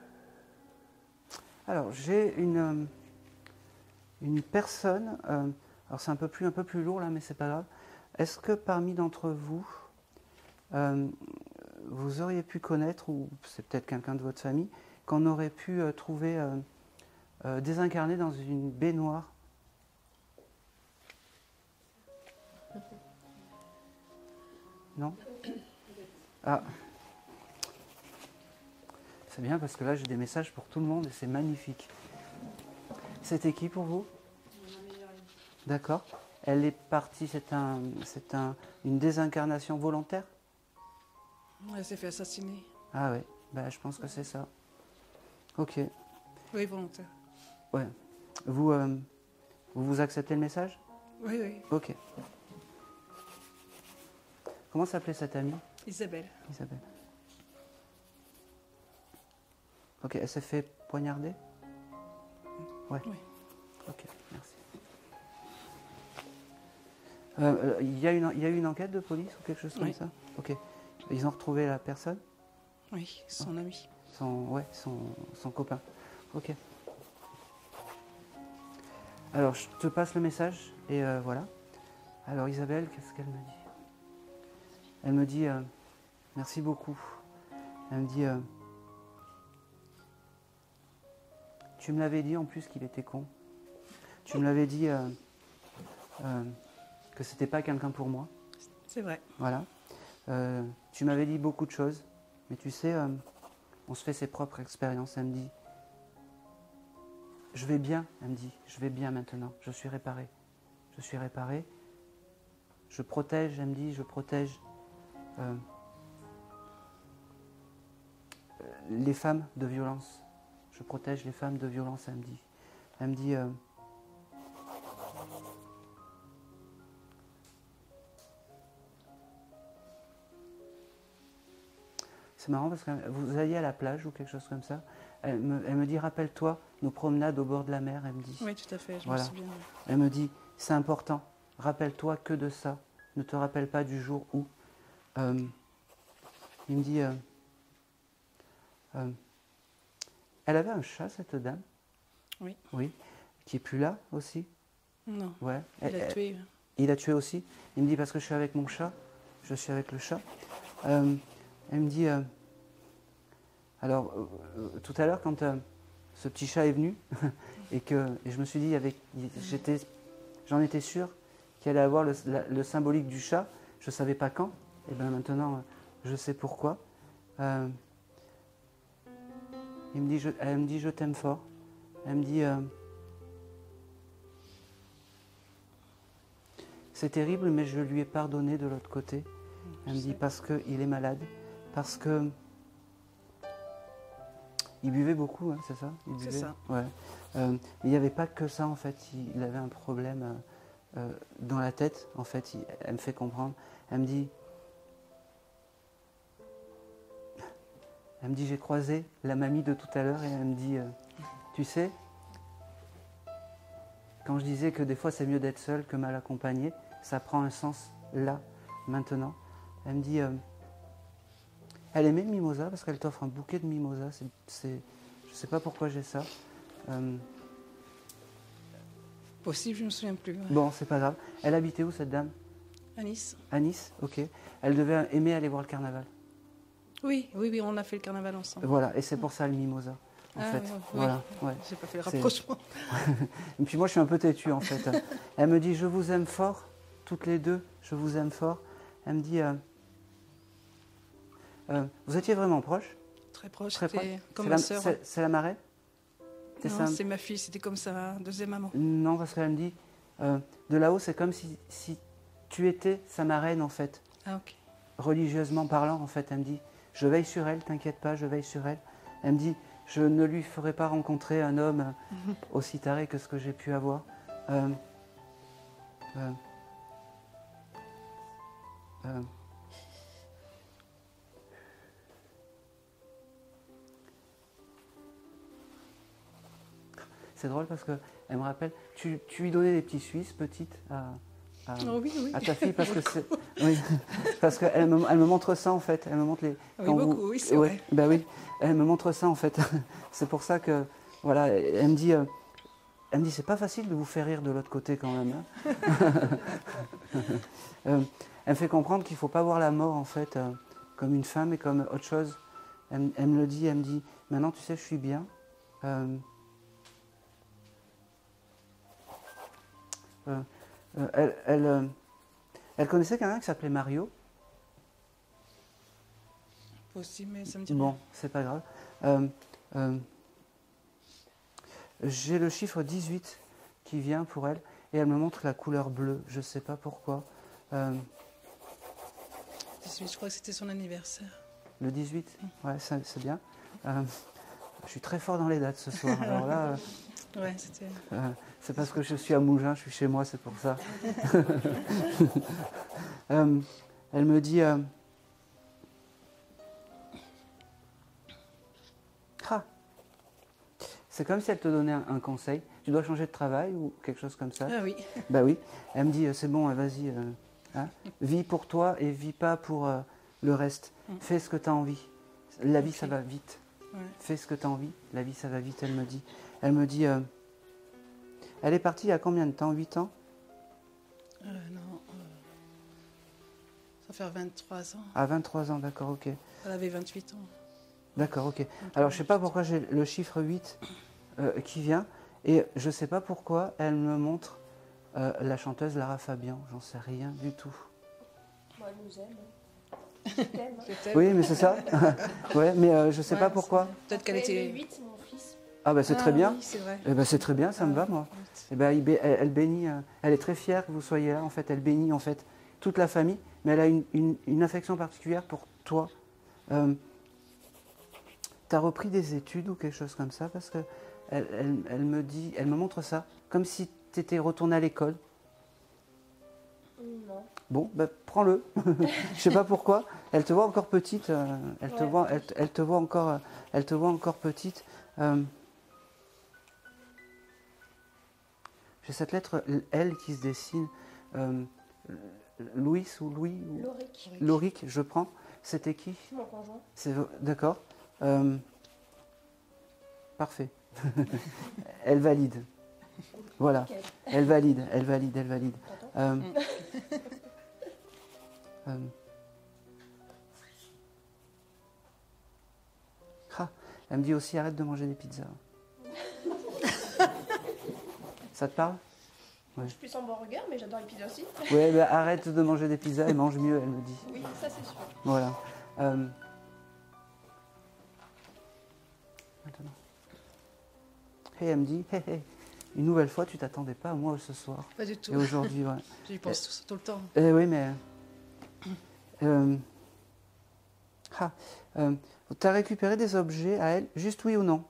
Speaker 1: Alors, j'ai une, euh, une personne. euh, Alors c'est un peu plus, un peu plus lourd là, mais c'est pas grave. Est-ce que parmi d'entre vous, euh, vous auriez pu connaître, ou c'est peut-être quelqu'un de votre famille, qu'on aurait pu euh, trouver euh, euh, désincarné dans une baignoire? Non? Ah. C'est bien parce que là j'ai des messages pour tout le monde et c'est magnifique. C'était qui pour vous? D'accord. Elle est partie, c'est un, c'est un, une désincarnation volontaire?
Speaker 6: Elle s'est fait assassiner.
Speaker 1: Ah ouais, bah, je pense que c'est ça. Ok.
Speaker 6: Oui, volontaire.
Speaker 1: Ouais. Vous, euh, vous, vous acceptez le message?
Speaker 6: Oui, oui.
Speaker 1: Ok. Comment s'appelait cette amie?
Speaker 6: Isabelle.
Speaker 1: Isabelle. Ok, elle s'est fait poignarder? Ouais.
Speaker 6: Oui.
Speaker 1: Ok, merci. Euh, Il y, a une- il y a eu une enquête de police ou quelque chose comme
Speaker 6: Oui.
Speaker 1: ça? Ok. Ils ont retrouvé la personne?
Speaker 6: Oui, son ami.
Speaker 1: Son, ouais, son, son copain. Ok. Alors, je te passe le message et euh, voilà. Alors, Isabelle, qu'est-ce qu'elle me dit? Elle me dit euh, merci beaucoup. Elle me dit euh, tu me l'avais dit en plus qu'il était con. Tu me l'avais dit euh, euh, que c'était pas quelqu'un pour moi.
Speaker 6: C'est vrai.
Speaker 1: Voilà. Euh, tu m'avais dit beaucoup de choses, mais tu sais, euh, on se fait ses propres expériences. Elle me dit, je vais bien, elle me dit, je vais bien maintenant, je suis réparée. Je suis réparée. Je protège, elle me dit, je protège euh, les femmes de violence. Je protège les femmes de violence, elle me dit. Elle me dit... Euh, c'est marrant parce que vous alliez à la plage ou quelque chose comme ça. Elle me, elle me dit, rappelle-toi nos promenades au bord de la mer, elle me dit.
Speaker 6: Oui, tout à fait, je
Speaker 1: Voilà.
Speaker 6: me souviens.
Speaker 1: Elle me dit, c'est important, rappelle-toi que de ça. Ne te rappelle pas du jour où. Euh, il me dit, euh, euh, elle avait un chat, cette dame.
Speaker 6: Oui.
Speaker 1: Oui. Qui est plus là aussi.
Speaker 6: Non,
Speaker 1: Ouais.
Speaker 6: il
Speaker 1: Elle-
Speaker 6: a
Speaker 1: elle-
Speaker 6: tué.
Speaker 1: Il a tué aussi. Il me dit parce que je suis avec mon chat, je suis avec le chat. Euh, elle me dit, euh, alors euh, euh, tout à l'heure quand euh, ce petit chat est venu et que et je me suis dit avec, j'étais, j'en étais sûr qu'il allait avoir le, la- le symbolique du chat. Je savais pas quand. Et bien maintenant euh, je sais pourquoi. Euh, il me dit, je, elle me dit je t'aime fort. Elle me dit euh, c'est terrible, mais je lui ai pardonné de l'autre côté. Elle me dit parce qu'il est malade, parce que il buvait beaucoup, hein, c'est ça? Il
Speaker 6: C'est
Speaker 1: buvait.
Speaker 6: ça.
Speaker 1: Ouais. Euh, mais il n'y avait pas que ça en fait. Il, il avait un problème euh, euh, dans la tête. En fait, il- elle me fait comprendre. Elle me dit, elle me dit j'ai croisé la mamie de tout à l'heure et elle me dit, euh, tu sais, quand je disais que des fois c'est mieux d'être seul que mal accompagné, ça prend un sens là, maintenant. Elle me dit, euh, elle aimait le mimosa parce qu'elle t'offre un bouquet de mimosa. C'est, c'est, je ne sais pas pourquoi j'ai ça. Euh,
Speaker 6: Possible, je ne me souviens plus. ouais.
Speaker 1: bon, c'est pas grave. Elle habitait où cette dame?
Speaker 6: À Nice.
Speaker 1: À Nice, ok. Elle devait aimer aller voir le carnaval.
Speaker 6: Oui, oui, oui, on a fait le carnaval ensemble.
Speaker 1: Voilà, et c'est pour ça le mimosa, en
Speaker 6: Ah,
Speaker 1: fait.
Speaker 6: oui, oui.
Speaker 1: Voilà, ouais.
Speaker 6: J'ai pas fait le
Speaker 1: C'est-
Speaker 6: rapprochement.
Speaker 1: Et puis moi, je suis un peu têtu, en fait. Elle me dit, je vous aime fort, toutes les deux, je vous aime fort. Elle me dit, euh, euh, vous étiez vraiment proches?
Speaker 6: Très proche,
Speaker 1: Très
Speaker 6: c'était
Speaker 1: proches.
Speaker 6: comme
Speaker 1: C'est
Speaker 6: ma
Speaker 1: la-
Speaker 6: sœur.
Speaker 1: C'est, c'est la marraine? C'est
Speaker 6: Non,
Speaker 1: ça?
Speaker 6: c'est ma fille, c'était comme sa deuxième maman.
Speaker 1: Non, parce qu'elle me dit, euh, de là-haut, c'est comme si, si tu étais sa marraine, en fait.
Speaker 6: Ah, ok.
Speaker 1: Religieusement parlant, en fait. Elle me dit, je veille sur elle, t'inquiète pas, je veille sur elle. Elle me dit, je ne lui ferai pas rencontrer un homme euh, aussi taré que ce que j'ai pu avoir. Euh, euh, euh, C'est drôle parce qu'elle me rappelle, tu, tu lui donnais des petits Suisses petites à, à-
Speaker 6: Oh, oui, oui.
Speaker 1: à ta fille parce que c'est, oui, parce qu'elle me, elle me montre ça en fait, elle me montre les.
Speaker 6: Oui,
Speaker 1: quand
Speaker 6: beaucoup, oui, c'est
Speaker 1: ouais,
Speaker 6: vrai.
Speaker 1: bah oui, elle me montre ça en fait. C'est pour ça que, voilà, elle me dit, euh, elle me dit, c'est pas facile de vous faire rire de l'autre côté quand même. Hein. euh, elle me fait comprendre qu'il ne faut pas voir la mort en fait euh, comme une fin, mais comme autre chose. Elle, elle me le dit, elle me dit, maintenant tu sais, je suis bien. Euh, euh, euh, elle, elle, euh, elle connaissait quelqu'un qui s'appelait Mario.
Speaker 6: Possible, mais ça me dit
Speaker 1: Bon,
Speaker 6: rien.
Speaker 1: c'est pas grave. Euh, euh, J'ai le chiffre dix-huit qui vient pour elle et elle me montre la couleur bleue. Je ne sais pas pourquoi. Euh,
Speaker 6: dix-huit, je crois que c'était son anniversaire.
Speaker 1: le dix-huit, ouais, ça- c'est bien. Euh, je suis très fort dans les dates ce soir. Alors là, euh,
Speaker 6: Ouais, c'était.
Speaker 1: euh, c'est parce que je suis à Mougins, je suis chez moi, c'est pour ça. Euh, elle me dit. euh, Ah, c'est comme si elle te donnait un, un conseil. Tu dois changer de travail ou quelque chose comme ça.
Speaker 6: Ah oui.
Speaker 1: Bah oui. Elle me dit, euh, c'est bon, euh, vas-y, euh, hein, vis pour toi et vis pas pour euh, le reste.
Speaker 6: Mm.
Speaker 1: Fais ce que tu as envie. La vie,
Speaker 6: Ok.
Speaker 1: ça va vite.
Speaker 6: Ouais.
Speaker 1: Fais ce que tu as envie. La vie, ça va vite, elle me dit. Elle me dit, euh, elle est partie il y a combien de temps? huit ans?
Speaker 6: Euh, non. euh, Ça fait vingt-trois ans.
Speaker 1: À vingt-trois ans, d'accord, ok.
Speaker 6: Elle avait vingt-huit ans.
Speaker 1: D'accord, ok. Alors, je sais pas pourquoi j'ai le chiffre huit euh, qui vient. Et je ne sais pas pourquoi elle me montre euh, la chanteuse Lara Fabian. J'en sais rien du tout.
Speaker 4: Moi, elle nous aime. Je t'aime.
Speaker 6: Peut-être.
Speaker 1: Oui, mais c'est ça. Ouais, mais euh, je ne sais
Speaker 6: Ouais,
Speaker 1: pas pourquoi.
Speaker 6: Peut-être qu'elle
Speaker 4: Après,
Speaker 6: était.
Speaker 4: Le huit, c'est mon fils.
Speaker 1: Ah bah c'est
Speaker 6: Ah
Speaker 1: très bien.
Speaker 6: Oui, c'est vrai.
Speaker 1: Eh ben, c'est très bien, ça me va
Speaker 6: Ah,
Speaker 1: moi.
Speaker 6: oui.
Speaker 1: Eh ben, il bé- elle, elle bénit, euh, elle est très fière que vous soyez là. En fait, elle bénit en fait toute la famille, mais elle a une, une- une affection particulière pour toi. Euh, tu as repris des études ou quelque chose comme ça parce que elle, elle- elle me dit, elle me montre ça comme si tu étais retourné à l'école.
Speaker 4: Non.
Speaker 1: Bon, ben, prends-le. Je sais pas pourquoi. Elle te voit encore petite. euh, elle te
Speaker 4: Ouais.
Speaker 1: voit, elle, te- elle te voit encore, euh, elle te voit encore petite. Euh, J'ai cette lettre L qui se dessine. Euh, Louis ou Louis ou...
Speaker 4: Loric,
Speaker 1: Loric, je prends. C'était qui?
Speaker 4: mon conjoint.
Speaker 1: C'est d'accord. Euh, Parfait. Elle valide. Voilà.
Speaker 4: Nickel.
Speaker 1: Elle valide. Elle valide. Elle valide.
Speaker 4: T'entends
Speaker 1: Euh, euh, ah, elle me dit aussi arrête de manger des pizzas. Ça te parle?
Speaker 4: Je suis plus en burger, mais j'adore les pizzas aussi.
Speaker 1: Ouais, bah, arrête de manger des pizzas et mange mieux, elle me dit.
Speaker 4: Oui, ça c'est sûr.
Speaker 1: Voilà. Euh, Maintenant. Et elle me dit, hé, hé, une nouvelle fois, tu t'attendais pas à moi ce soir.
Speaker 6: Pas du tout.
Speaker 1: Et aujourd'hui, ouais.
Speaker 6: J'y pense tout, tout le temps.
Speaker 1: Eh oui, mais... Euh, ah, euh, tu as récupéré des objets à elle, juste oui ou non?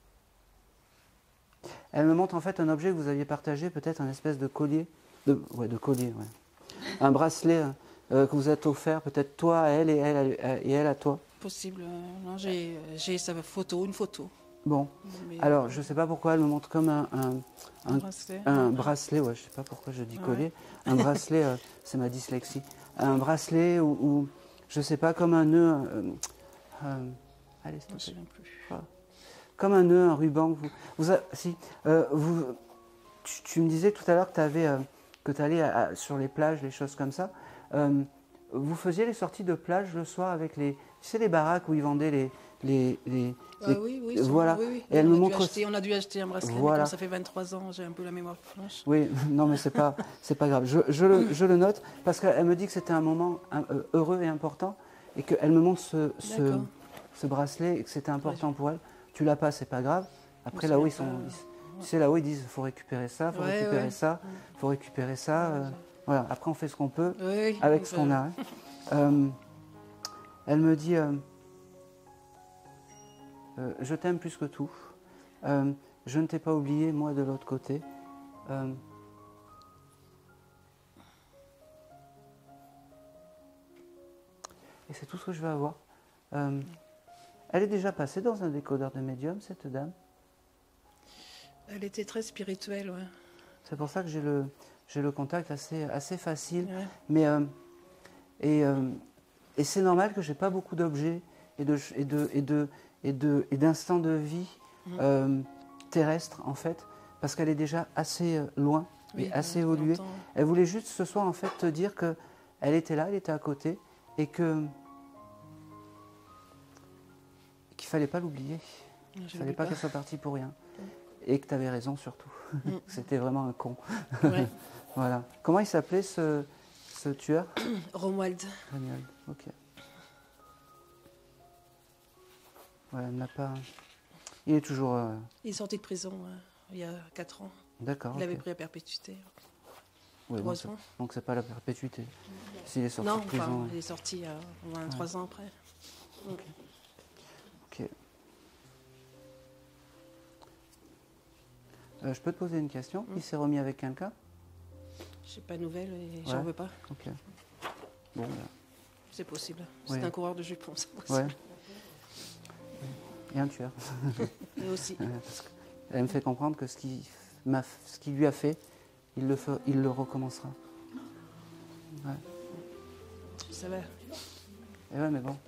Speaker 1: Elle me montre en fait un objet que vous aviez partagé, peut-être un espèce de collier. De, ouais, de collier, ouais. Un bracelet euh, que vous êtes offert, peut-être toi à elle et elle à, et elle à toi.
Speaker 6: Possible. euh, Non, j'ai j'ai sa photo, une photo.
Speaker 1: Bon,
Speaker 6: Mais-
Speaker 1: alors je sais pas pourquoi elle me montre comme un, un,
Speaker 6: Un
Speaker 1: un-
Speaker 6: bracelet.
Speaker 1: un bracelet, ouais, je sais pas pourquoi je dis
Speaker 6: Ouais.
Speaker 1: collier, un bracelet, euh, c'est ma dyslexie, un bracelet ou, ou je sais pas, comme un nœud, euh, euh, allez, s'il
Speaker 6: Je
Speaker 1: te
Speaker 6: me
Speaker 1: plaît.
Speaker 6: souviens plus.
Speaker 1: Comme un nœud, un ruban. que Vous, vous, a- si, euh, vous, tu, tu me disais tout à l'heure que tu avais, euh, que tu allais sur les plages, les choses comme ça. Euh, vous faisiez les sorties de plage le soir avec les, tu sais, les baraques où ils vendaient les, les, les-
Speaker 6: Ah
Speaker 1: les-
Speaker 6: oui, oui,
Speaker 1: voilà.
Speaker 6: oui, oui.
Speaker 1: Et elle
Speaker 6: on,
Speaker 1: me
Speaker 6: a dû
Speaker 1: montre-
Speaker 6: acheter, on a dû acheter un bracelet, mais
Speaker 1: Voilà.
Speaker 6: comme ça fait vingt-trois ans, j'ai un peu la mémoire blanche.
Speaker 1: Oui, non mais c'est pas, c'est pas grave. Je, je le, je le note parce qu'elle me dit que c'était un moment hein, euh, heureux et important et qu'elle me montre ce, ce,
Speaker 6: D'accord.
Speaker 1: ce bracelet et que c'était important pour elle. Tu l'as pas, c'est pas grave. Après
Speaker 6: On
Speaker 1: là-haut
Speaker 6: se
Speaker 1: ils sont,
Speaker 6: met pas-
Speaker 1: ils- tu sais là-haut ils disent faut récupérer ça, faut
Speaker 6: Ouais,
Speaker 1: récupérer
Speaker 6: ouais.
Speaker 1: ça, faut récupérer ça. euh, voilà. Après on fait ce qu'on peut
Speaker 6: Oui,
Speaker 1: avec
Speaker 6: donc,
Speaker 1: ce qu'on
Speaker 6: euh,
Speaker 1: a. hein. Euh, elle me dit euh, euh, je t'aime plus que tout. Euh, je ne t'ai pas oublié moi de l'autre côté. Euh, Et c'est tout ce que je vais avoir. Euh, elle est déjà passée dans un décodeur de médium, cette dame.
Speaker 6: Elle était très spirituelle, ouais.
Speaker 1: C'est pour ça que j'ai le, j'ai le contact assez, assez facile.
Speaker 6: Ouais.
Speaker 1: Mais, euh, et euh, et c'est normal que je n'ai pas beaucoup d'objets et, de, et, de, et, de, et, de, et d'instants de vie
Speaker 6: Mhm.
Speaker 1: euh, terrestres, en fait. parce qu'elle est déjà assez euh, loin
Speaker 6: Oui,
Speaker 1: et assez
Speaker 6: euh,
Speaker 1: évoluée.
Speaker 6: longtemps.
Speaker 1: Elle voulait juste ce soir en fait te dire que elle était là, elle était à côté et que qu'il fallait pas l'oublier.
Speaker 6: Je
Speaker 1: Il fallait
Speaker 6: l'oublie
Speaker 1: pas
Speaker 6: pas.
Speaker 1: qu'elle soit partie pour rien. Et que tu avais raison surtout.
Speaker 6: Mm.
Speaker 1: C'était vraiment un con.
Speaker 6: Ouais.
Speaker 1: Voilà. Comment il s'appelait ce, ce tueur?
Speaker 6: Romuald.
Speaker 1: Romuald, ok. Voilà, elle n'a pas. Il est toujours. euh,
Speaker 6: Il est sorti de prison euh, il y a quatre ans.
Speaker 1: D'accord.
Speaker 6: Il
Speaker 1: ok.
Speaker 6: avait pris à perpétuité.
Speaker 1: Ouais, donc
Speaker 6: heureusement.
Speaker 1: c'est- donc c'est pas la perpétuité. S'il est sorti
Speaker 6: Non,
Speaker 1: de prison.
Speaker 6: enfin,
Speaker 1: ouais.
Speaker 6: il est sorti euh, vingt-trois ans après.
Speaker 1: Ok. Euh, je peux te poser une question?
Speaker 6: Mm.
Speaker 1: Il s'est remis avec quelqu'un?
Speaker 6: J'ai pas de nouvelles et
Speaker 1: Ouais.
Speaker 6: j'en veux pas.
Speaker 1: Ok. Bon, bah,
Speaker 6: C'est possible.
Speaker 1: Oui.
Speaker 6: C'est un coureur de jupons, c'est
Speaker 1: ouais.
Speaker 6: possible.
Speaker 1: Et un tueur.
Speaker 6: Et aussi.
Speaker 1: Ouais, parce que elle me fait comprendre que ce qu'il m'a, ce qu'il lui a fait, il le, fe- il le recommencera. Ouais.
Speaker 6: Ça va.
Speaker 1: Et ouais, mais bon.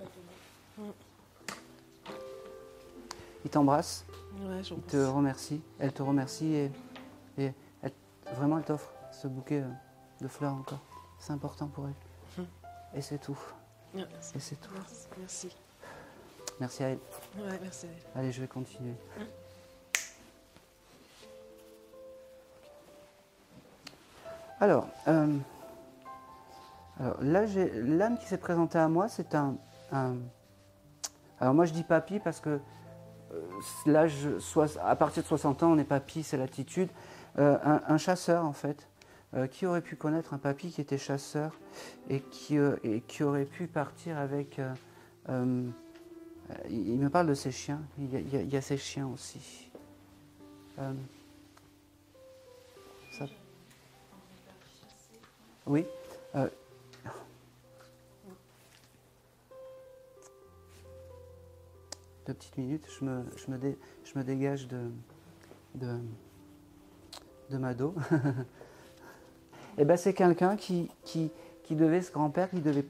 Speaker 1: Il t'embrasse,
Speaker 6: Ouais, j'en
Speaker 1: il te
Speaker 6: pense.
Speaker 1: remercie, elle te remercie et, et elle- vraiment elle t'offre ce bouquet euh, de fleurs encore. C'est important pour elle.
Speaker 6: Mhm.
Speaker 1: Et c'est tout.
Speaker 6: Ouais,
Speaker 1: Et c'est tout.
Speaker 6: merci. Merci.
Speaker 1: Merci à elle.
Speaker 6: Ouais, merci.
Speaker 1: Allez, je vais continuer. Alors, euh, alors là, j'ai l'âme qui s'est présentée à moi, c'est un, un- Alors moi, je dis papy parce que euh, l'âge, soix- à partir de soixante ans, on est papy, c'est l'attitude. Euh, un, un chasseur, en fait. Euh, qui aurait pu connaître un papy qui était chasseur et qui, euh, et qui aurait pu partir avec... euh, euh, il il me parle de ses chiens. Il y a, il y a- il y a ses chiens aussi. Euh, ça- Oui. euh, Deux petites minutes, je me, je me, dé- je me dégage de, de, de ma dos. Et ben c'est quelqu'un qui, qui, qui devait, ce grand-père, qui devait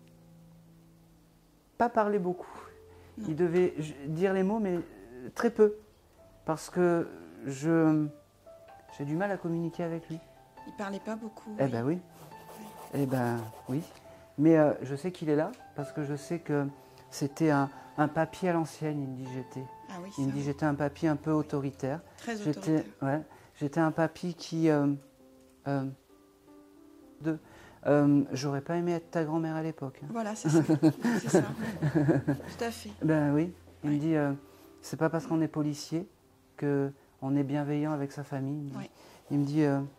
Speaker 1: pas parler beaucoup.
Speaker 4: Non.
Speaker 1: Il devait j- dire les mots, mais euh, très peu. Parce que je j'ai du mal à communiquer avec lui.
Speaker 4: Il parlait pas beaucoup.
Speaker 1: Eh
Speaker 4: oui.
Speaker 1: ben oui. Eh ben oui. Mais euh, je sais qu'il est là, parce que je sais que c'était un, un papy à l'ancienne, il me dit j'étais.
Speaker 4: Ah oui,
Speaker 1: Il me
Speaker 4: ça,
Speaker 1: dit j'étais un papy un peu autoritaire.
Speaker 4: très
Speaker 1: J'étais
Speaker 4: autoritaire.
Speaker 1: ouais, j'étais un papy qui... Euh, euh, de, euh, j'aurais pas aimé être ta grand-mère à l'époque. hein.
Speaker 4: Voilà, c'est ça. c'est ça. Tout à fait.
Speaker 1: Ben oui, il me
Speaker 4: Ouais.
Speaker 1: dit, euh, c'est pas parce qu'on est policier que on est bienveillant avec sa famille. Il me dit,
Speaker 4: Ouais.
Speaker 1: il me, dit, euh,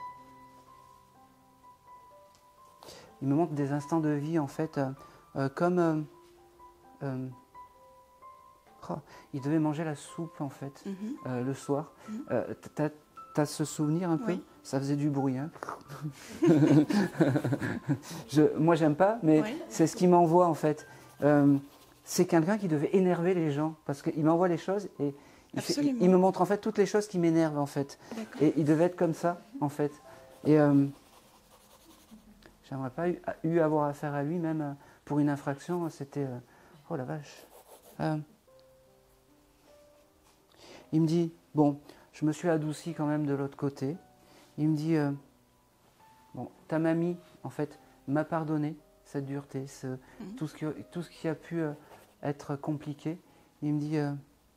Speaker 1: il me montre des instants de vie en fait, euh, euh, comme euh, euh, oh, il devait manger la soupe en fait
Speaker 4: Mhm.
Speaker 1: euh, le soir.
Speaker 4: Mhm.
Speaker 1: Euh, t'as, t'as ce souvenir un peu?
Speaker 4: Oui.
Speaker 1: Ça faisait du bruit. Hein. Je, moi j'aime pas, mais
Speaker 4: Oui.
Speaker 1: c'est ce qu'il m'envoie en fait. Euh, c'est quelqu'un qui devait énerver les gens parce qu'il m'envoie les choses et il, fait-
Speaker 4: Absolument.
Speaker 1: il me montre en fait toutes les choses qui m'énervent en fait.
Speaker 4: D'accord.
Speaker 1: Et il devait être comme ça en fait. Et euh, j'aimerais pas eu, eu avoir affaire à lui même euh, pour une infraction. C'était euh, oh la vache. Euh, il me dit bon, je me suis adouci quand même de l'autre côté. Il me dit euh, bon, ta mamie en fait m'a pardonné cette dureté, ce,
Speaker 4: Mhm.
Speaker 1: tout, ce qui, tout ce qui a pu euh, être compliqué. Il me dit euh,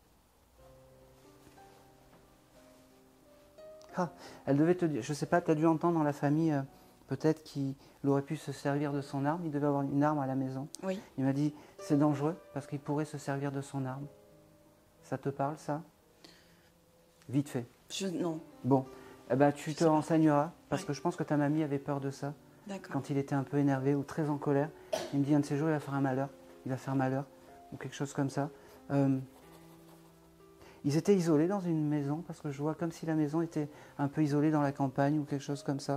Speaker 1: ah, elle devait te dire, je sais pas, tu as dû entendre dans la famille euh, peut-être qu'il aurait pu se servir de son arme, il devait avoir une arme à la maison.
Speaker 4: Oui.
Speaker 1: Il m'a dit c'est dangereux parce qu'il pourrait se servir de son arme. Ça te parle ça? Vite fait.
Speaker 4: Je, non.
Speaker 1: Bon, eh ben, tu
Speaker 4: Je
Speaker 1: te
Speaker 4: sais pas.
Speaker 1: renseigneras parce
Speaker 4: Ouais.
Speaker 1: que je pense que ta mamie avait peur de ça
Speaker 4: D'accord.
Speaker 1: quand il était un peu énervé ou très en colère. Il me dit un de ces jours il va faire un malheur, il va faire malheur ou quelque chose comme ça. Euh, ils étaient isolés dans une maison parce que je vois comme si la maison était un peu isolée dans la campagne ou quelque chose comme ça.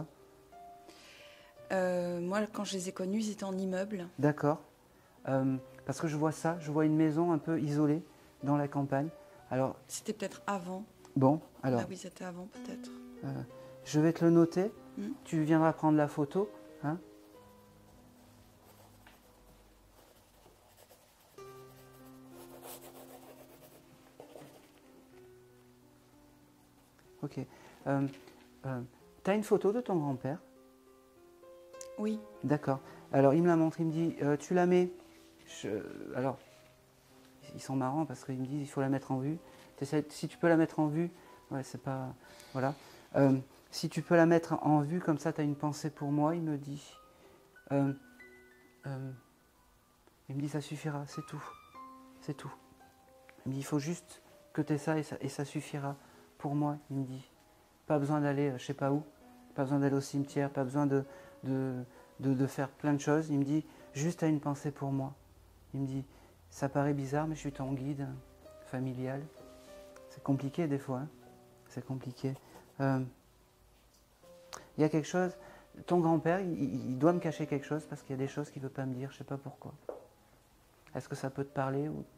Speaker 4: Euh, moi, quand je les ai connus, ils étaient en immeuble.
Speaker 1: D'accord. Euh, parce que je vois ça, je vois une maison un peu isolée dans la campagne. Alors,
Speaker 4: C'était peut-être avant.
Speaker 1: bon, alors,
Speaker 4: Là où ils étaient avant, peut-être.
Speaker 1: euh, je vais te le noter.
Speaker 4: Mhm.
Speaker 1: Tu viendras prendre la photo. Hein. Ok. Euh, euh, tu as une photo de ton grand-père?
Speaker 6: Oui.
Speaker 1: D'accord. Alors, il me la montre, il me dit, euh, tu la mets... Je... Alors, ils sont marrants parce qu'ils me disent, il faut la mettre en vue. T'essaies- Si tu peux la mettre en vue, ouais, c'est pas... Voilà. Euh, si tu peux la mettre en vue, comme ça, tu as une pensée pour moi, il me dit. Euh, euh, il me dit, ça suffira, c'est tout. C'est tout. Il me dit, il faut juste que tu aies ça et, ça et ça suffira pour moi, il me dit. Pas besoin d'aller euh, je sais pas où, pas besoin d'aller au cimetière, pas besoin de, de, de, de faire plein de choses. Il me dit, juste à une pensée pour moi. Il me dit, ça paraît bizarre, mais je suis ton guide hein, familial. C'est compliqué des fois, hein. C'est compliqué. Euh, Il y a quelque chose, ton grand-père, il, il doit me cacher quelque chose parce qu'il y a des choses qu'il ne veut pas me dire, je ne sais pas pourquoi. Est-ce que ça peut te parler ou...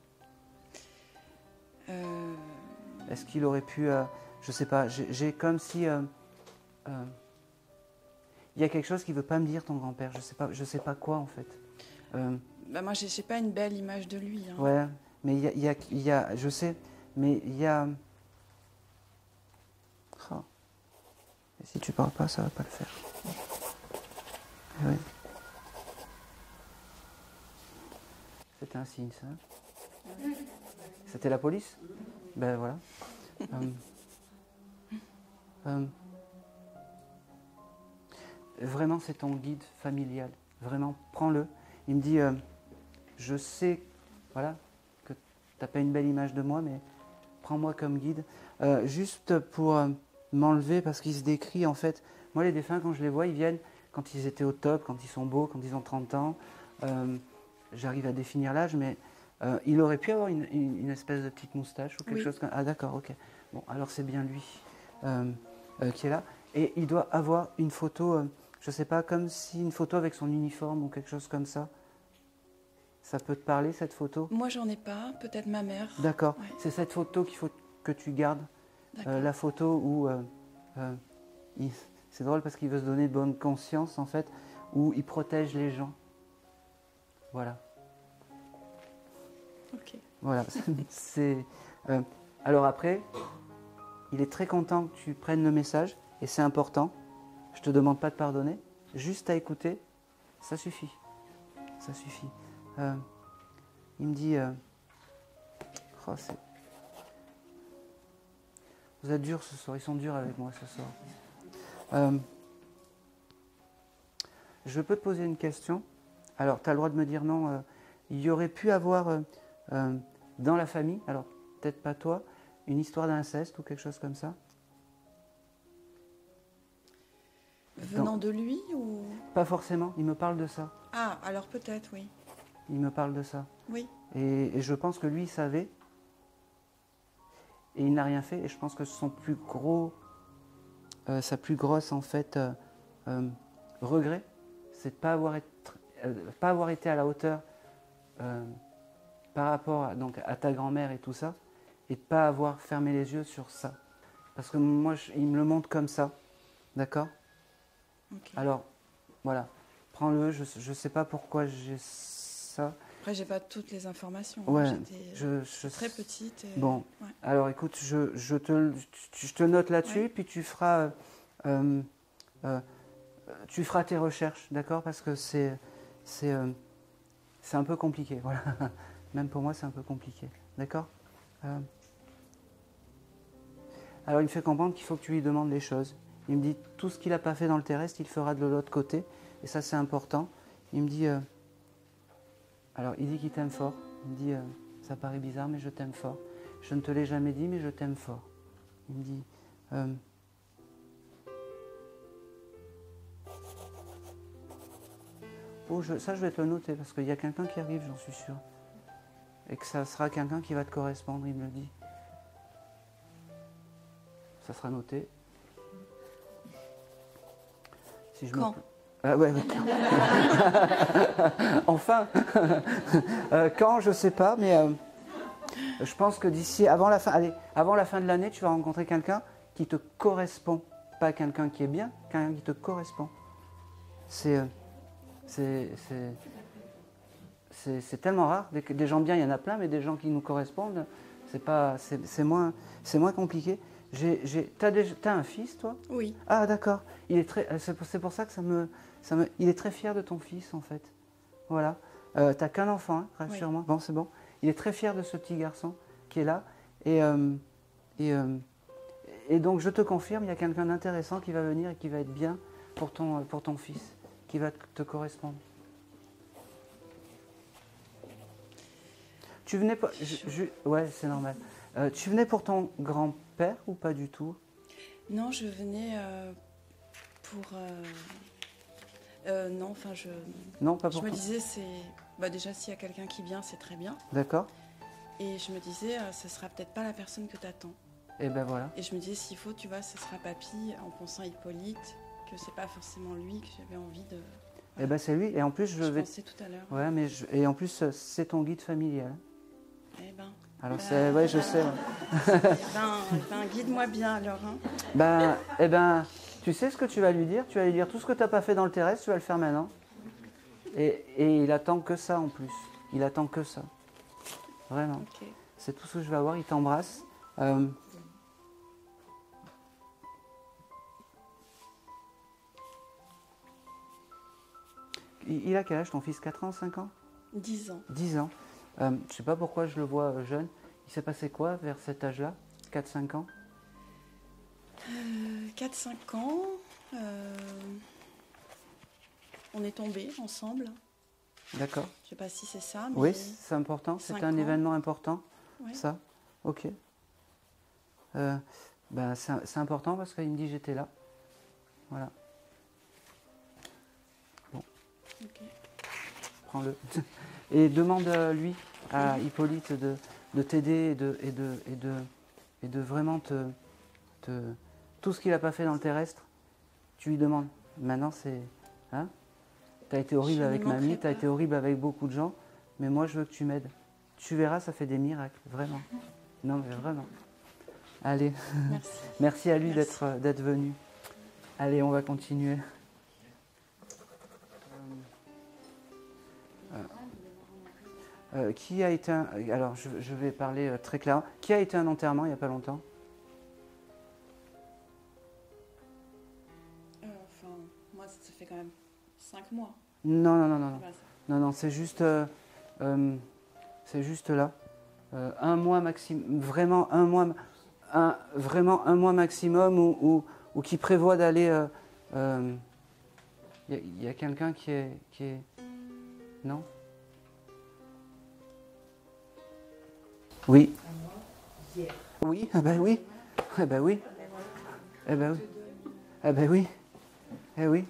Speaker 6: Euh,
Speaker 1: Est-ce qu'il aurait pu, euh, je ne sais pas, j'ai j'ai comme si... euh, euh, il y a quelque chose qu'il ne veut pas me dire, ton grand-père, je ne sais pas, je sais pas quoi en fait. Euh,
Speaker 6: bah moi, j'ai j'ai pas une belle image de lui. Hein.
Speaker 1: ouais, mais il y a, il y a- il y a- je sais, mais il y a... Oh. Et si tu parles pas, ça va pas le faire. Eh oui. C'était un signe, ça. C'était la police? Ben voilà. Euh, euh, vraiment, c'est ton guide familial. Vraiment, prends-le. Il me dit, euh, je sais, voilà, que tu n'as pas une belle image de moi, mais prends-moi comme guide. Euh, juste pour euh, m'enlever, parce qu'il se décrit, en fait, moi, les défunts, quand je les vois, ils viennent quand ils étaient au top, quand ils sont beaux, quand ils ont trente ans. Euh, J'arrive à définir l'âge, mais euh, il aurait pu avoir une, une- une espèce de petite moustache ou quelque
Speaker 6: Oui.
Speaker 1: chose comme... Ah d'accord, ok. Bon, alors c'est bien lui euh, euh, qui est là. Et il doit avoir une photo, euh, je ne sais pas, comme si une photo avec son uniforme ou quelque chose comme ça. Ça peut te parler, cette photo?
Speaker 6: Moi, j'en ai pas. Peut-être ma mère.
Speaker 1: D'accord.
Speaker 6: Ouais.
Speaker 1: C'est cette photo qu'il faut que tu gardes.
Speaker 6: D'accord.
Speaker 1: Euh, la photo où... euh, euh, il- c'est drôle parce qu'il veut se donner bonne conscience, en fait, où il protège les gens. Voilà.
Speaker 6: Ok.
Speaker 1: Voilà. c'est, euh, alors après, il est très content que tu prennes le message, et c'est important. Je ne te demande pas de pardonner, juste à écouter, ça suffit. Ça suffit. Euh, il me dit... euh, oh, c'est... Vous êtes durs ce soir, ils sont durs avec moi ce soir. Euh, je peux te poser une question. Alors, tu as le droit de me dire non. euh, il y aurait pu avoir euh, euh, dans la famille, alors peut-être pas toi, une histoire d'inceste ou quelque chose comme ça?
Speaker 6: Venant de lui ou...
Speaker 1: Pas forcément, il me parle de ça.
Speaker 6: Ah, alors peut-être, oui.
Speaker 1: Il me parle de ça.
Speaker 6: Oui.
Speaker 1: Et, et je pense que lui, il savait. Et il n'a rien fait. Et je pense que son plus gros, euh, sa plus grosse, en fait, euh, euh, regret, c'est de ne pas avoir, être- euh, pas avoir été à la hauteur euh, par rapport à, donc, à ta grand-mère et tout ça, et de ne pas avoir fermé les yeux sur ça. Parce que moi, je- il me le montre comme ça. D'accord?
Speaker 6: Ok.
Speaker 1: Alors, voilà. Prends-le. Je ne sais pas pourquoi j'ai ça.
Speaker 6: Après, j'ai pas toutes les informations.
Speaker 1: Ouais,
Speaker 6: J'étais
Speaker 1: je, je-
Speaker 6: très petite. et-
Speaker 1: Bon,
Speaker 6: Ouais.
Speaker 1: alors écoute, je, je te, je te note là-dessus,
Speaker 6: Ouais.
Speaker 1: puis tu feras, euh, euh, euh, tu feras tes recherches, d'accord? Parce que c'est, c'est, euh, c'est un peu compliqué, voilà. Même pour moi, c'est un peu compliqué, d'accord? Euh, alors il me fait comprendre qu'il faut que tu lui demandes les choses. Il me dit, tout ce qu'il n'a pas fait dans le terrestre, il fera de l'autre côté, et ça c'est important. Il me dit, euh, alors il dit qu'il t'aime fort, il me dit, euh, ça paraît bizarre, mais je t'aime fort. Je ne te l'ai jamais dit, mais je t'aime fort. Il me dit... euh, oh, je- ça, je vais te le noter, parce qu'il y a quelqu'un qui arrive, j'en suis sûr. Et que ça sera quelqu'un qui va te correspondre, il me le dit. Ça sera noté. Si je me
Speaker 6: Quand
Speaker 1: pla- Ah ouais, ouais. Enfin Euh, Quand, je sais pas, mais... euh, je pense que d'ici, avant la fin, allez, avant la fin de l'année, tu vas rencontrer quelqu'un qui te correspond. Pas quelqu'un qui est bien, quelqu'un qui te correspond. C'est, euh, c'est, c'est, c'est, c'est tellement rare. Des, des gens bien, il y en a plein, mais des gens qui nous correspondent, c'est pas, c'est, c'est moins, c'est moins compliqué. j'ai, j'ai, t'as, déjà, t'as un fils, toi?
Speaker 6: Oui.
Speaker 1: Ah, d'accord. Il est très, c'est pour, c'est pour ça que ça me, ça me... Il est très fier de ton fils, en fait. Voilà. Euh, t'as qu'un enfant, hein, rassure-moi. Oui. Bon, c'est bon. Il est très fier de ce petit garçon qui est là. Et, euh, et, euh, et donc, je te confirme, il y a quelqu'un d'intéressant qui va venir et qui va être bien pour ton, pour ton fils, qui va te correspondre. Tu venais pas... Je, je, ouais, c'est normal. Euh, tu venais pour ton grand-père ou pas du tout?
Speaker 6: Non, je venais euh, pour... Euh, euh, non, enfin, je...
Speaker 1: Non, pas pour
Speaker 6: Je me
Speaker 1: toi.
Speaker 6: disais, c'est... Bah, déjà, s'il y a quelqu'un qui vient, c'est très bien.
Speaker 1: D'accord.
Speaker 6: Et je me disais, euh, ce sera peut-être pas la personne que tu attends.
Speaker 1: Et ben voilà.
Speaker 6: Et je me disais, s'il faut, tu vois, ce sera papy, en pensant à Hippolyte, que c'est pas forcément lui que j'avais envie de...
Speaker 1: Voilà. Et ben c'est lui. Et en plus, je,
Speaker 6: je
Speaker 1: vais...
Speaker 6: pensais tout à l'heure.
Speaker 1: Ouais, mais je... Et en plus, c'est ton guide familial.
Speaker 6: Eh ben...
Speaker 1: Alors
Speaker 6: bah...
Speaker 1: c'est... Ouais, je sais. Ouais.
Speaker 6: eh ben, eh ben guide-moi bien alors. Hein.
Speaker 1: Ben, eh ben, tu sais ce que tu vas lui dire? Tu vas lui dire tout ce que tu n'as pas fait dans le terrestre, tu vas le faire maintenant. Et, et il attend que ça en plus. Il attend que ça. Vraiment.
Speaker 6: Okay.
Speaker 1: C'est tout ce que je vais avoir. Il t'embrasse. Euh... Il, il a quel âge ton fils? quatre ans, cinq ans?
Speaker 6: dix ans.
Speaker 1: dix ans. Euh, je ne sais pas pourquoi je le vois euh, jeune. Il s'est passé quoi vers cet âge-là? quatre cinq ans?
Speaker 6: euh, quatre cinq ans. Euh... On est tombés ensemble.
Speaker 1: D'accord.
Speaker 6: Je ne sais pas si c'est ça. Mais
Speaker 1: oui, c'est important. C'est un
Speaker 6: ans.
Speaker 1: événement important.
Speaker 6: Ouais.
Speaker 1: Ça. Ok. Euh, ben, c'est, c'est important parce qu'il me dit j'étais là. Voilà. Bon.
Speaker 6: Okay.
Speaker 1: Prends-le. Et demande-lui, à Hippolyte, de, de t'aider et de, et, de, et, de, et de vraiment te... te tout ce qu'il n'a pas fait dans le terrestre, tu lui demandes. Maintenant, c'est... Hein, tu as été horrible avec mamie, tu as été horrible avec beaucoup de gens, mais moi, je veux que tu m'aides. Tu verras, ça fait des miracles, vraiment. Non, mais vraiment. Allez.
Speaker 6: Merci.
Speaker 1: Merci à lui
Speaker 6: Merci.
Speaker 1: d'être, d'être venu. Allez, on va continuer. Euh, euh, qui a été un... Alors, je, je vais parler euh, très clairement. Qui a été un enterrement il n'y a pas longtemps?
Speaker 6: euh, Enfin, moi, ça fait quand même cinq mois.
Speaker 1: Non, non, non, non. Non, non, non c'est juste... Euh, euh, c'est juste là. Euh, un mois maximum. Vraiment un mois... Un, vraiment un mois maximum ou, ou, ou qui prévoit d'aller... Il euh, euh, y, y a quelqu'un qui est, qui est... Non? Oui. Oui, ah ben oui. Ah ben oui. Ah ben oui. Ah ben oui. Eh oui.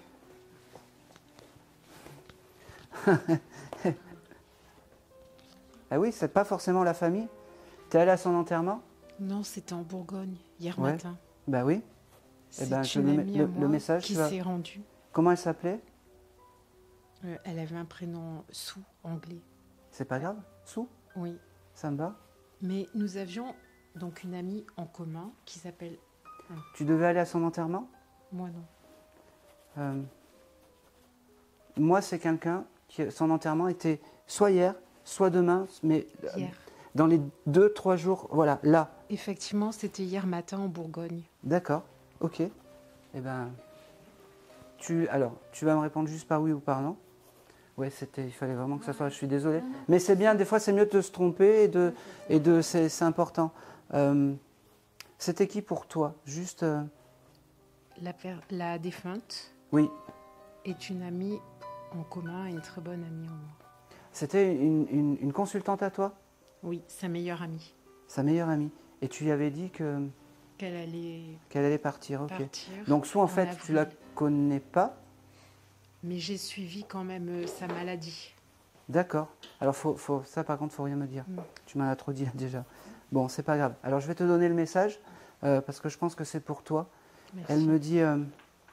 Speaker 1: Ah oui, c'est pas forcément la famille. T'es allé à son enterrement?
Speaker 3: Non, c'était en Bourgogne, hier
Speaker 1: ouais.
Speaker 3: matin.
Speaker 1: Bah oui.
Speaker 3: C'est
Speaker 1: eh ben,
Speaker 3: une
Speaker 1: le,
Speaker 3: amie
Speaker 1: le,
Speaker 3: à moi
Speaker 1: le message,
Speaker 3: qui
Speaker 1: vas...
Speaker 3: s'est rendue.
Speaker 1: Comment elle s'appelait?
Speaker 3: euh, Elle avait un prénom Sue, anglais.
Speaker 1: C'est pas grave? Sue?
Speaker 3: Oui.
Speaker 1: Ça me va?
Speaker 3: Mais nous avions donc une amie en commun qui s'appelle...
Speaker 1: Tu devais aller à son enterrement?
Speaker 3: Moi non.
Speaker 1: Euh... Moi, c'est quelqu'un qui... Son enterrement était soit hier, soit demain, mais...
Speaker 3: Hier.
Speaker 1: Dans les deux, trois jours, voilà, là.
Speaker 3: Effectivement, c'était hier matin en Bourgogne.
Speaker 1: D'accord, ok. Eh ben, tu, alors, tu vas me répondre juste par oui ou par non. Ouais, c'était, il fallait vraiment que ça soit. Je suis désolé, mais c'est bien. Des fois, c'est mieux de se tromper et de, et de, c'est, c'est important. Euh, c'était qui pour toi, juste. Euh...
Speaker 3: La, per... la défunte.
Speaker 1: Oui.
Speaker 3: Est une amie en commun, une très bonne amie en moi.
Speaker 1: C'était une, une, une consultante à toi?
Speaker 3: Oui, sa meilleure amie.
Speaker 1: Sa meilleure amie. Et tu lui avais dit que...
Speaker 3: Qu'elle allait...
Speaker 1: Qu'elle allait partir, ok.
Speaker 3: Partir
Speaker 1: donc soit en fait,
Speaker 3: avril.
Speaker 1: tu la connais pas.
Speaker 3: Mais j'ai suivi quand même euh, sa maladie.
Speaker 1: D'accord. Alors faut, faut, ça par contre, il ne faut rien me dire. Mm. Tu m'en as trop dit déjà. Bon, c'est pas grave. Alors je vais te donner le message, euh, parce que je pense que c'est pour toi. Merci. Elle me dit... Euh,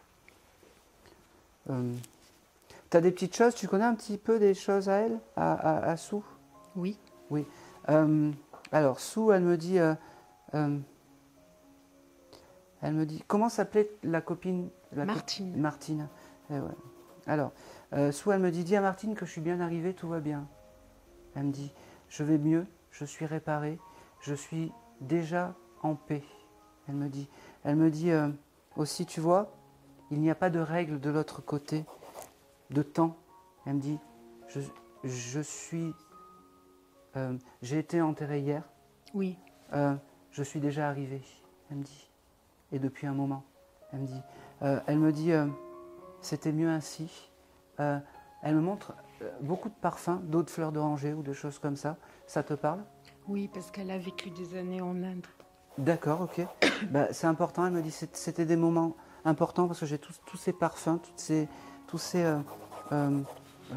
Speaker 1: euh, tu as des petites choses, tu connais un petit peu des choses à elle, à, à, à Sue?
Speaker 3: Oui.
Speaker 1: Oui. Euh, alors, Sue, elle me dit... Euh, euh, elle me dit... Comment s'appelait la copine la
Speaker 3: Martine.
Speaker 1: Co Martine. Eh ouais. Alors, euh, Sue, elle me dit, dis à Martine que je suis bien arrivée, tout va bien. Elle me dit, je vais mieux, je suis réparée, je suis déjà en paix. Elle me dit, elle me dit euh, aussi, tu vois, il n'y a pas de règle de l'autre côté, de temps. Elle me dit, je, je suis, euh, j'ai été enterrée hier,
Speaker 3: Oui.
Speaker 1: euh, je suis déjà arrivée. Elle me dit, et depuis un moment. Elle me dit, euh, elle me dit, euh, c'était mieux ainsi. Euh, elle me montre euh, beaucoup de parfums, d'eau de fleurs d'oranger ou de choses comme ça. Ça te parle?
Speaker 3: Oui, parce qu'elle a vécu des années en Inde.
Speaker 1: D'accord, ok. Bah, c'est important, elle me dit, c'est- c'était des moments importants parce que j'ai tous, tous ces parfums, toutes ces, tous ces... euh, euh, euh,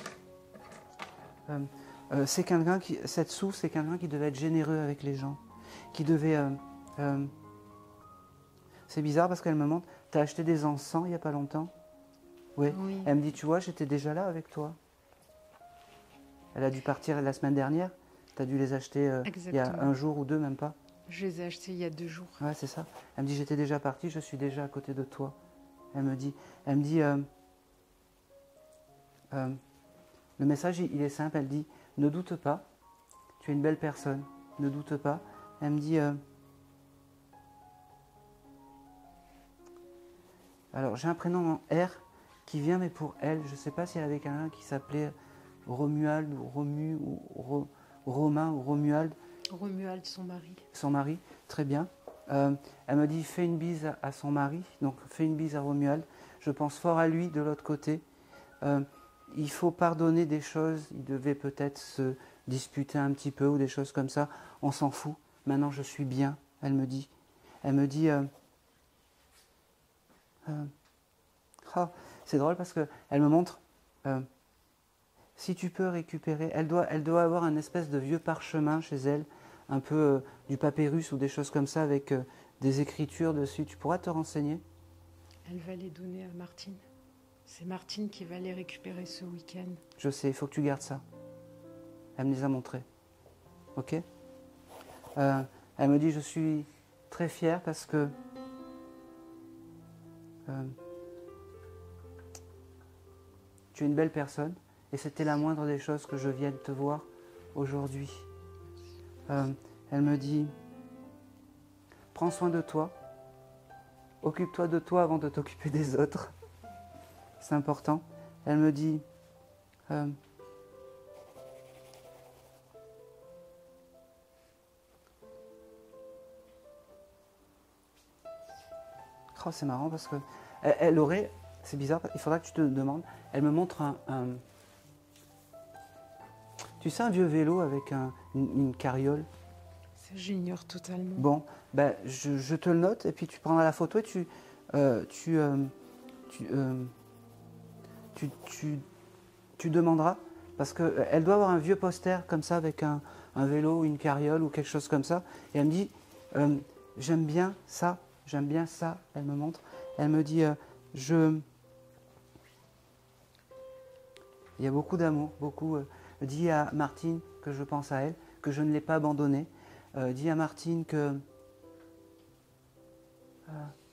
Speaker 1: euh, euh, c'est quelqu'un qui, cette sou, c'est quelqu'un qui devait être généreux avec les gens, qui devait... euh, euh, c'est bizarre parce qu'elle me montre, t'as acheté des encens il n'y a pas longtemps? Oui.
Speaker 3: Oui.
Speaker 1: Elle me dit, tu vois, j'étais déjà là avec toi. Elle a dû partir la semaine dernière. Tu as dû les acheter euh, il y a
Speaker 3: Exactement.
Speaker 1: un jour ou deux, même pas.
Speaker 3: Je les ai achetés il y a deux jours.
Speaker 1: Ouais, c'est ça. Elle me dit, j'étais déjà partie, je suis déjà à côté de toi. Elle me dit, elle me dit, euh, euh, le message, il il est simple. Elle dit, ne doute pas, tu es une belle personne. Ne doute pas. Elle me dit, euh, alors j'ai un prénom en R qui vient, mais pour elle, je ne sais pas si elle avait quelqu'un qui s'appelait Romuald ou Romu ou Ro- Romain ou Romuald.
Speaker 3: Romuald, son mari.
Speaker 1: Son mari, très bien. Euh, elle me dit, fais une bise à, à son mari, donc fais une bise à Romuald. Je pense fort à lui de l'autre côté. Euh, il faut pardonner des choses, il devait peut-être se disputer un petit peu ou des choses comme ça. On s'en fout. Maintenant, je suis bien, elle me dit. Elle me dit... euh, euh, ah, c'est drôle parce qu'elle me montre... euh, si tu peux récupérer... Elle doit, elle doit avoir un espèce de vieux parchemin chez elle, un peu euh, du papyrus ou des choses comme ça avec euh, des écritures dessus. Tu pourras te renseigner?
Speaker 3: Elle va les donner à Martine. C'est Martine qui va les récupérer ce week-end.
Speaker 1: Je sais, il faut que tu gardes ça. Elle me les a montrés. Ok? Euh, Elle me dit, je suis très fière parce que... euh, tu es une belle personne et c'était la moindre des choses que je vienne te voir aujourd'hui. Euh, elle me dit, prends soin de toi, occupe-toi de toi avant de t'occuper des autres. C'est important. Elle me dit, euh, oh, c'est marrant parce que elle, elle aurait, c'est bizarre, il faudra que tu te demandes, elle me montre un, un- tu sais, un vieux vélo avec un- une, une carriole.
Speaker 3: Ça, j'ignore totalement.
Speaker 1: Bon, ben, je, je te le note et puis tu prendras la photo et tu, euh, tu, euh, tu, euh, tu, tu, tu demanderas parce qu'elle doit avoir un vieux poster comme ça avec un, un vélo ou une carriole ou quelque chose comme ça. Et elle me dit, euh, j'aime bien ça, j'aime bien ça. Elle me montre. Elle me dit, euh, je... Il y a beaucoup d'amour, beaucoup. Euh, dis à Martine que je pense à elle, que je ne l'ai pas abandonnée. Euh, dis à Martine que... euh,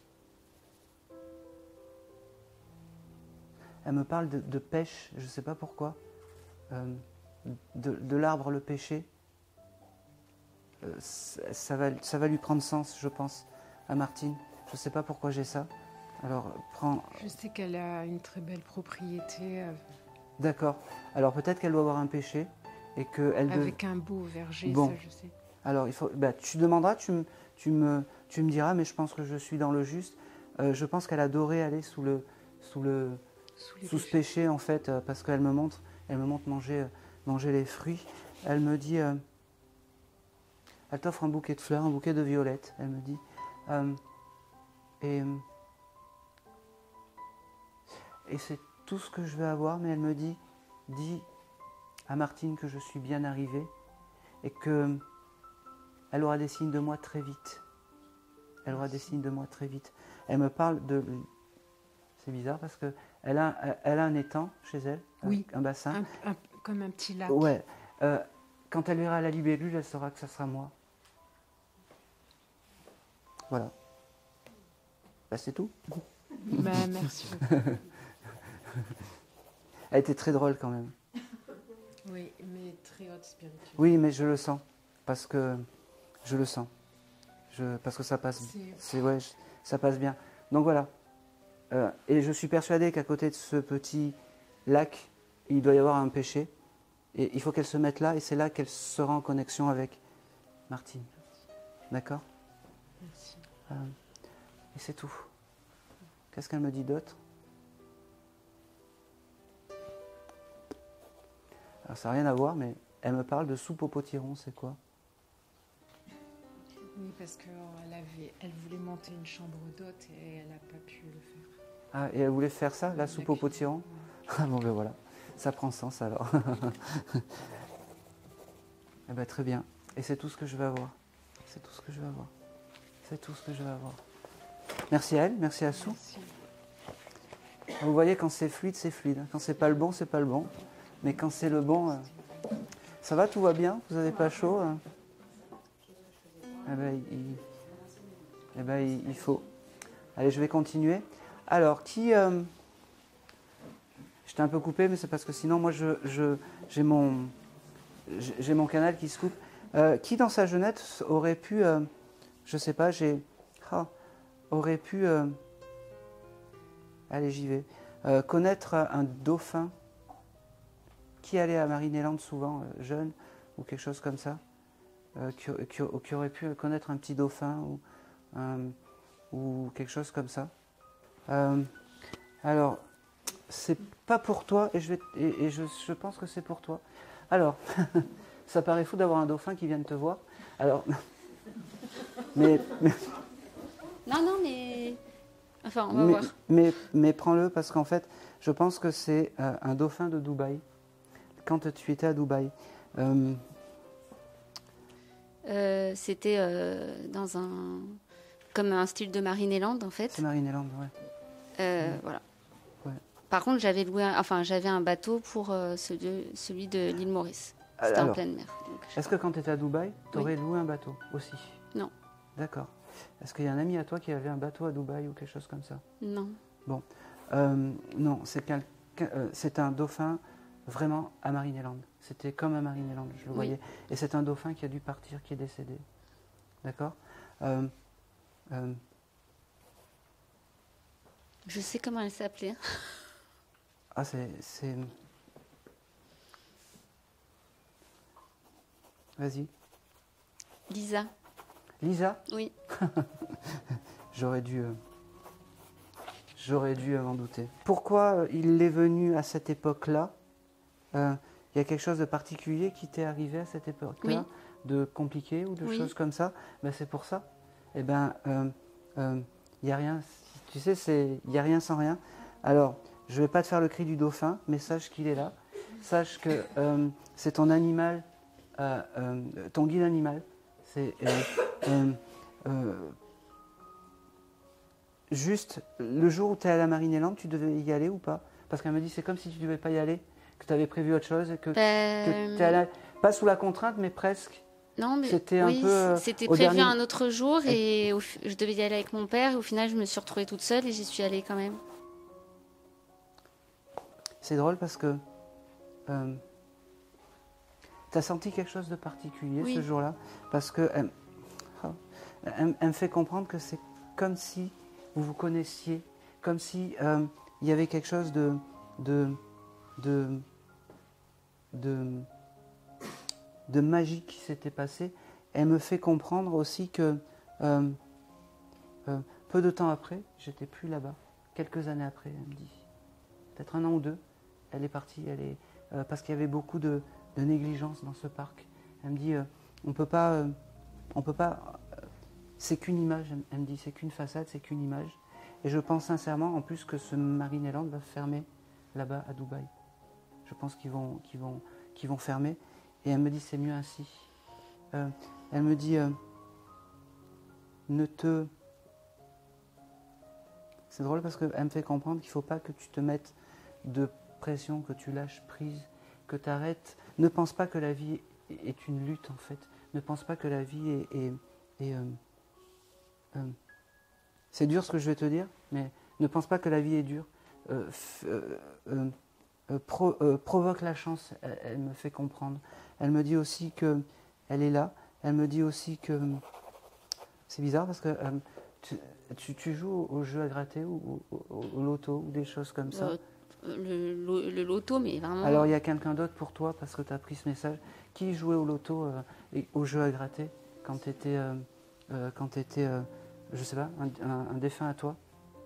Speaker 1: elle me parle de, de pêche, je ne sais pas pourquoi. Euh, de de l'arbre le pêcher. Euh, ça, ça va, ça va lui prendre sens, je pense, à Martine. Je ne sais pas pourquoi j'ai ça. Alors, prends...
Speaker 3: Je sais qu'elle a une très belle propriété euh,
Speaker 1: D'accord. Alors, peut-être qu'elle doit avoir un péché et qu'elle... dev-
Speaker 3: avec un beau verger,
Speaker 1: Bon.
Speaker 3: ça je sais.
Speaker 1: Alors, il faut, bah, tu demanderas, tu, me- tu, me, tu me diras, mais je pense que je suis dans le juste. Euh, je pense qu'elle adorait aller sous, le, sous, le,
Speaker 3: Sous les
Speaker 1: sous ce
Speaker 3: péchés.
Speaker 1: péché, en fait, euh, parce qu'elle me montre, elle me montre manger, euh, manger les fruits. Elle me dit, euh, elle t'offre un bouquet de fleurs, un bouquet de violettes, elle me dit. Euh, et euh, et c'est tout ce que je vais avoir, mais elle me dit, dis à Martine que je suis bien arrivée et que elle aura des signes de moi très vite. Elle aura des signes de moi très vite. Elle me parle de... C'est bizarre parce que elle a, elle a un étang chez elle, un-
Speaker 3: Oui.
Speaker 1: un bassin.
Speaker 3: Un- un- comme un petit lac.
Speaker 1: Ouais. Euh, quand elle verra la libellule, elle saura que ça sera moi. Voilà. Bah, c'est tout.
Speaker 3: Bah, merci beaucoup.
Speaker 1: Elle était très drôle quand même.
Speaker 3: Oui, mais très haute spirituelle.
Speaker 1: Oui, mais je le sens. Parce que je le sens. je, parce que ça passe,
Speaker 6: C'est-
Speaker 1: c'est, ouais, je- ça passe bien. Donc voilà. Euh, et je suis persuadé qu'à côté de ce petit lac, il doit y avoir un pêcher. Et il faut qu'elle se mette là, et c'est là qu'elle sera en connexion avec Martine. D'accord?
Speaker 6: Merci.
Speaker 1: Euh, Et c'est tout. Qu'est-ce qu'elle me dit d'autre? Alors ça n'a rien à voir, mais elle me parle de soupe au potiron, c'est quoi?
Speaker 6: Oui, parce qu'elle avait, elle voulait monter une chambre d'hôte et elle n'a pas pu le faire.
Speaker 1: Ah, et elle voulait faire ça, la soupe au
Speaker 6: cuisine,
Speaker 1: potiron?
Speaker 6: ouais.
Speaker 1: Ah bon, ben voilà, ça prend sens alors. Eh ben très bien. Et c'est tout ce que je vais avoir. C'est tout ce que je vais avoir. C'est tout ce que je vais avoir. Merci à elle, merci à Sou.
Speaker 6: Merci.
Speaker 1: Vous voyez, quand c'est fluide, c'est fluide. Quand c'est pas le bon, c'est pas le bon. Mais quand c'est le bon, euh, ça va, tout va bien? Vous n'avez pas chaud? hein Eh ben, il, eh ben, il, il faut. Allez, je vais continuer. Alors, qui... euh, J'étais un peu coupé, mais c'est parce que sinon, moi, je, je, j'ai mon, j'ai mon canal qui se coupe. Euh, qui, dans sa jeunesse, aurait pu... Euh, je sais pas, j'ai... ah, aurait pu... euh, allez, j'y vais. Euh, connaître un dauphin qui allait à Marineland souvent, euh, jeune, ou quelque chose comme ça, euh, qui, qui- qui aurait pu connaître un petit dauphin ou, un- ou quelque chose comme ça. Euh, alors, c'est pas pour toi, et je, vais, et, et je, je pense que c'est pour toi. Alors, ça paraît fou d'avoir un dauphin qui vient de te voir. Alors, mais, mais,
Speaker 5: Non, non, mais. Enfin, on va
Speaker 1: mais,
Speaker 5: voir.
Speaker 1: mais, mais prends-le parce qu'en fait, je pense que c'est euh, un dauphin de Dubaï. Quand tu étais à Dubaï. Euh,
Speaker 5: Euh, C'était euh, dans un. Comme un style de Marineland, en fait.
Speaker 1: c'est Marineland, ouais.
Speaker 5: Euh, Voilà.
Speaker 1: Ouais.
Speaker 5: Par contre, j'avais loué, un- enfin, j'avais un bateau pour euh, celui, celui de l'île Maurice. C'était en
Speaker 1: Alors,
Speaker 5: pleine mer. donc je sais
Speaker 1: est-ce que quand tu étais à Dubaï, tu aurais
Speaker 5: Oui.
Speaker 1: loué un bateau aussi?
Speaker 5: Non.
Speaker 1: D'accord. Est-ce qu'il y a un ami à toi qui avait un bateau à Dubaï ou quelque chose comme ça?
Speaker 5: pas. Non.
Speaker 1: Euh, Non, c'est quelqu'un- euh, c'est un dauphin vraiment à Marineland. C'était comme à Marineland, je le
Speaker 5: Oui.
Speaker 1: voyais. Et c'est un dauphin qui a dû partir, qui est décédé. D'accord. Euh, euh,
Speaker 5: Je sais comment elle s'appelait.
Speaker 1: Ah, c'est... c'est- Vas-y.
Speaker 5: Lisa.
Speaker 1: Lisa?
Speaker 5: Oui.
Speaker 1: J'aurais dû... euh, J'aurais dû euh, m'en douter. Pourquoi euh, il est venu à cette époque-là? Euh, Il y a quelque chose de particulier qui t'est arrivé à cette époque-là?
Speaker 5: Oui.
Speaker 1: De compliqué ou de
Speaker 5: Oui.
Speaker 1: choses comme ça? Ben, c'est pour ça. Eh bien, il euh, n'y a rien... Tu sais, il n'y a rien sans rien. Alors, je ne vais pas te faire le cri du dauphin, mais sache qu'il est là. Sache que euh, c'est ton animal, euh, euh, ton guide animal. C'est... euh, euh, euh, Juste, le jour où tu es à la Marineland, tu devais y aller ou pas? Parce qu'elle me dit, c'est comme si tu ne devais pas y aller, que tu avais prévu autre chose, et que,
Speaker 5: Ben,
Speaker 1: que tu allé, pas sous la contrainte, mais presque.
Speaker 5: Non, mais
Speaker 1: C'était un
Speaker 5: oui,
Speaker 1: peu, euh,
Speaker 5: c'était
Speaker 1: au
Speaker 5: prévu
Speaker 1: dernier-
Speaker 5: un autre jour et au fi- je devais y aller avec mon père. Et au final, je me suis retrouvée toute seule et j'y suis allée quand même.
Speaker 1: C'est drôle parce que euh, tu as senti quelque chose de particulier
Speaker 5: Oui.
Speaker 1: ce jour-là. Parce que elle, oh, elle- elle me fait comprendre que c'est comme si vous vous connaissiez, comme si euh, il y avait quelque chose de, de, de, de, de magique qui s'était passé. Elle me fait comprendre aussi que euh, euh, peu de temps après, j'étais plus là-bas. Quelques années après, elle me dit, peut-être un an ou deux, elle est partie. Elle est, euh, parce qu'il y avait beaucoup de, de négligence dans ce parc. Elle me dit, euh, on peut pas, euh, on peut pas. euh, c'est qu'une image. Elle, elle me dit, c'est qu'une façade, c'est qu'une image. Et je pense sincèrement, en plus, que ce Marineland va fermer là-bas à Dubaï. Je pense qu'ils vont, qu'ils vont, qu'ils vont fermer. Et elle me dit, c'est mieux ainsi. Euh, elle me dit, euh, ne te... C'est drôle parce qu'elle me fait comprendre qu'il ne faut pas que tu te mettes de pression, que tu lâches prise, que tu arrêtes. Ne pense pas que la vie est une lutte, en fait. Ne pense pas que la vie est... est- est, euh, euh, c'est dur ce que je vais te dire, mais ne pense pas que la vie est dure. Euh, f- euh, euh, euh, pro- euh, provoque la chance, elle, elle me fait comprendre. Elle me dit aussi que elle est là. Elle me dit aussi que c'est bizarre parce que euh, tu, tu, tu joues au jeu à gratter ou au, au, au loto ou des choses comme ça.
Speaker 5: Euh, le, le, le loto, mais vraiment.
Speaker 1: Alors il y a quelqu'un d'autre pour toi parce que tu as pris ce message. Qui jouait au loto euh, et au jeu à gratter quand tu étais, euh, euh, quand tu étais euh, je sais pas, un, un, un défunt à toi?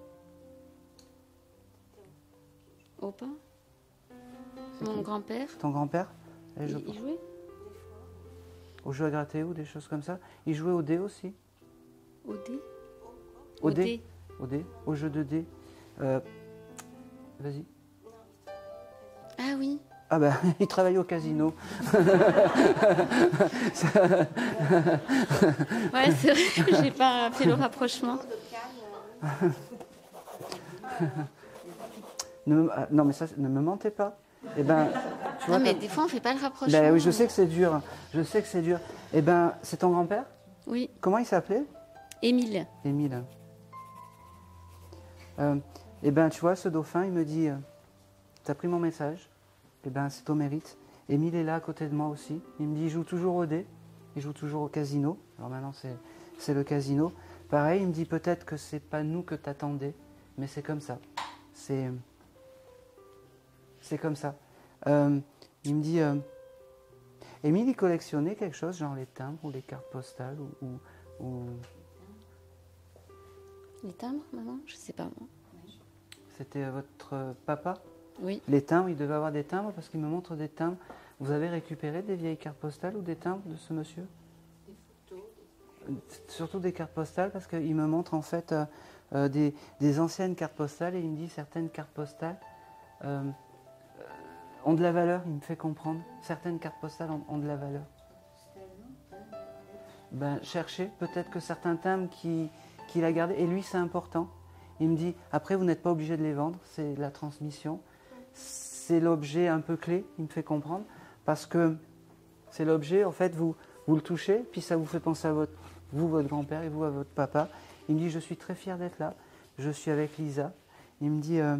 Speaker 5: Au pain. Mon grand-père.
Speaker 1: Ton grand-père?
Speaker 5: Il, il jouait
Speaker 1: Au jeu à gratter ou des choses comme ça. Il jouait au dé aussi.
Speaker 5: au dé.
Speaker 1: Au,
Speaker 5: Au
Speaker 1: dé.
Speaker 5: dé.
Speaker 1: Au dé. Au jeu de dé. Euh, Vas-y.
Speaker 5: Ah oui.
Speaker 1: Ah ben, il travaille au casino.
Speaker 5: Ouais, c'est vrai que j'ai pas fait le rapprochement.
Speaker 1: ne, me- ah, non mais ça, ne me mentez pas. Eh ben, tu vois,
Speaker 5: Non, mais
Speaker 1: t'as-
Speaker 5: des fois, on fait pas le rapprochement.
Speaker 1: ben oui, je sais que c'est dur. Je sais que c'est dur. Eh ben, c'est ton grand-père?
Speaker 5: Oui,
Speaker 1: Comment il s'appelait?
Speaker 5: Émile.
Speaker 1: Émile. Euh, eh ben, tu vois, ce dauphin, il me dit, euh, t'as pris mon message? Eh ben, c'est au mérite. Émile est là à côté de moi aussi. Il me dit, il joue toujours au dé, il joue toujours au casino. Alors maintenant, c'est, c'est le casino. Pareil, il me dit peut-être que c'est pas nous que t'attendais, mais c'est comme ça. C'est, c'est comme ça. Euh, il me dit, euh, Émile, il collectionnait quelque chose, genre les timbres ou les cartes postales ou, ou, ou-
Speaker 5: Les timbres, maman? Je sais pas, moi.
Speaker 1: C'était votre euh, papa?
Speaker 5: Oui.
Speaker 1: Les timbres, il devait avoir des timbres parce qu'il me montre des timbres. Vous avez récupéré des vieilles cartes postales ou des timbres de ce monsieur? Des photos. Surtout des cartes postales parce qu'il me montre en fait euh, euh, des, des anciennes cartes postales et il me dit certaines cartes postales euh, euh, ont de la valeur, il me fait comprendre. Certaines cartes postales ont, ont de la valeur. Ben, cherchez, peut-être que certains timbres qui, qu'il a gardés, et lui c'est important. Il me dit, après vous n'êtes pas obligé de les vendre, c'est la transmission. C'est l'objet un peu clé, il me fait comprendre, parce que c'est l'objet, en fait, vous, vous le touchez, puis ça vous fait penser à votre, vous, votre grand-père, et vous, à votre papa. Il me dit, je suis très fier d'être là, je suis avec Lisa. Il me dit, euh,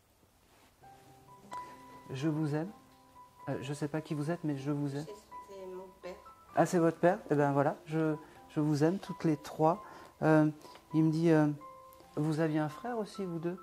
Speaker 1: je vous aime. Euh, je ne sais pas qui vous êtes, mais je vous aime.
Speaker 2: C'est mon père.
Speaker 1: Ah, c'est votre père? Eh bien voilà, je, je vous aime toutes les trois. Euh, il me dit, euh, vous aviez un frère aussi, vous deux?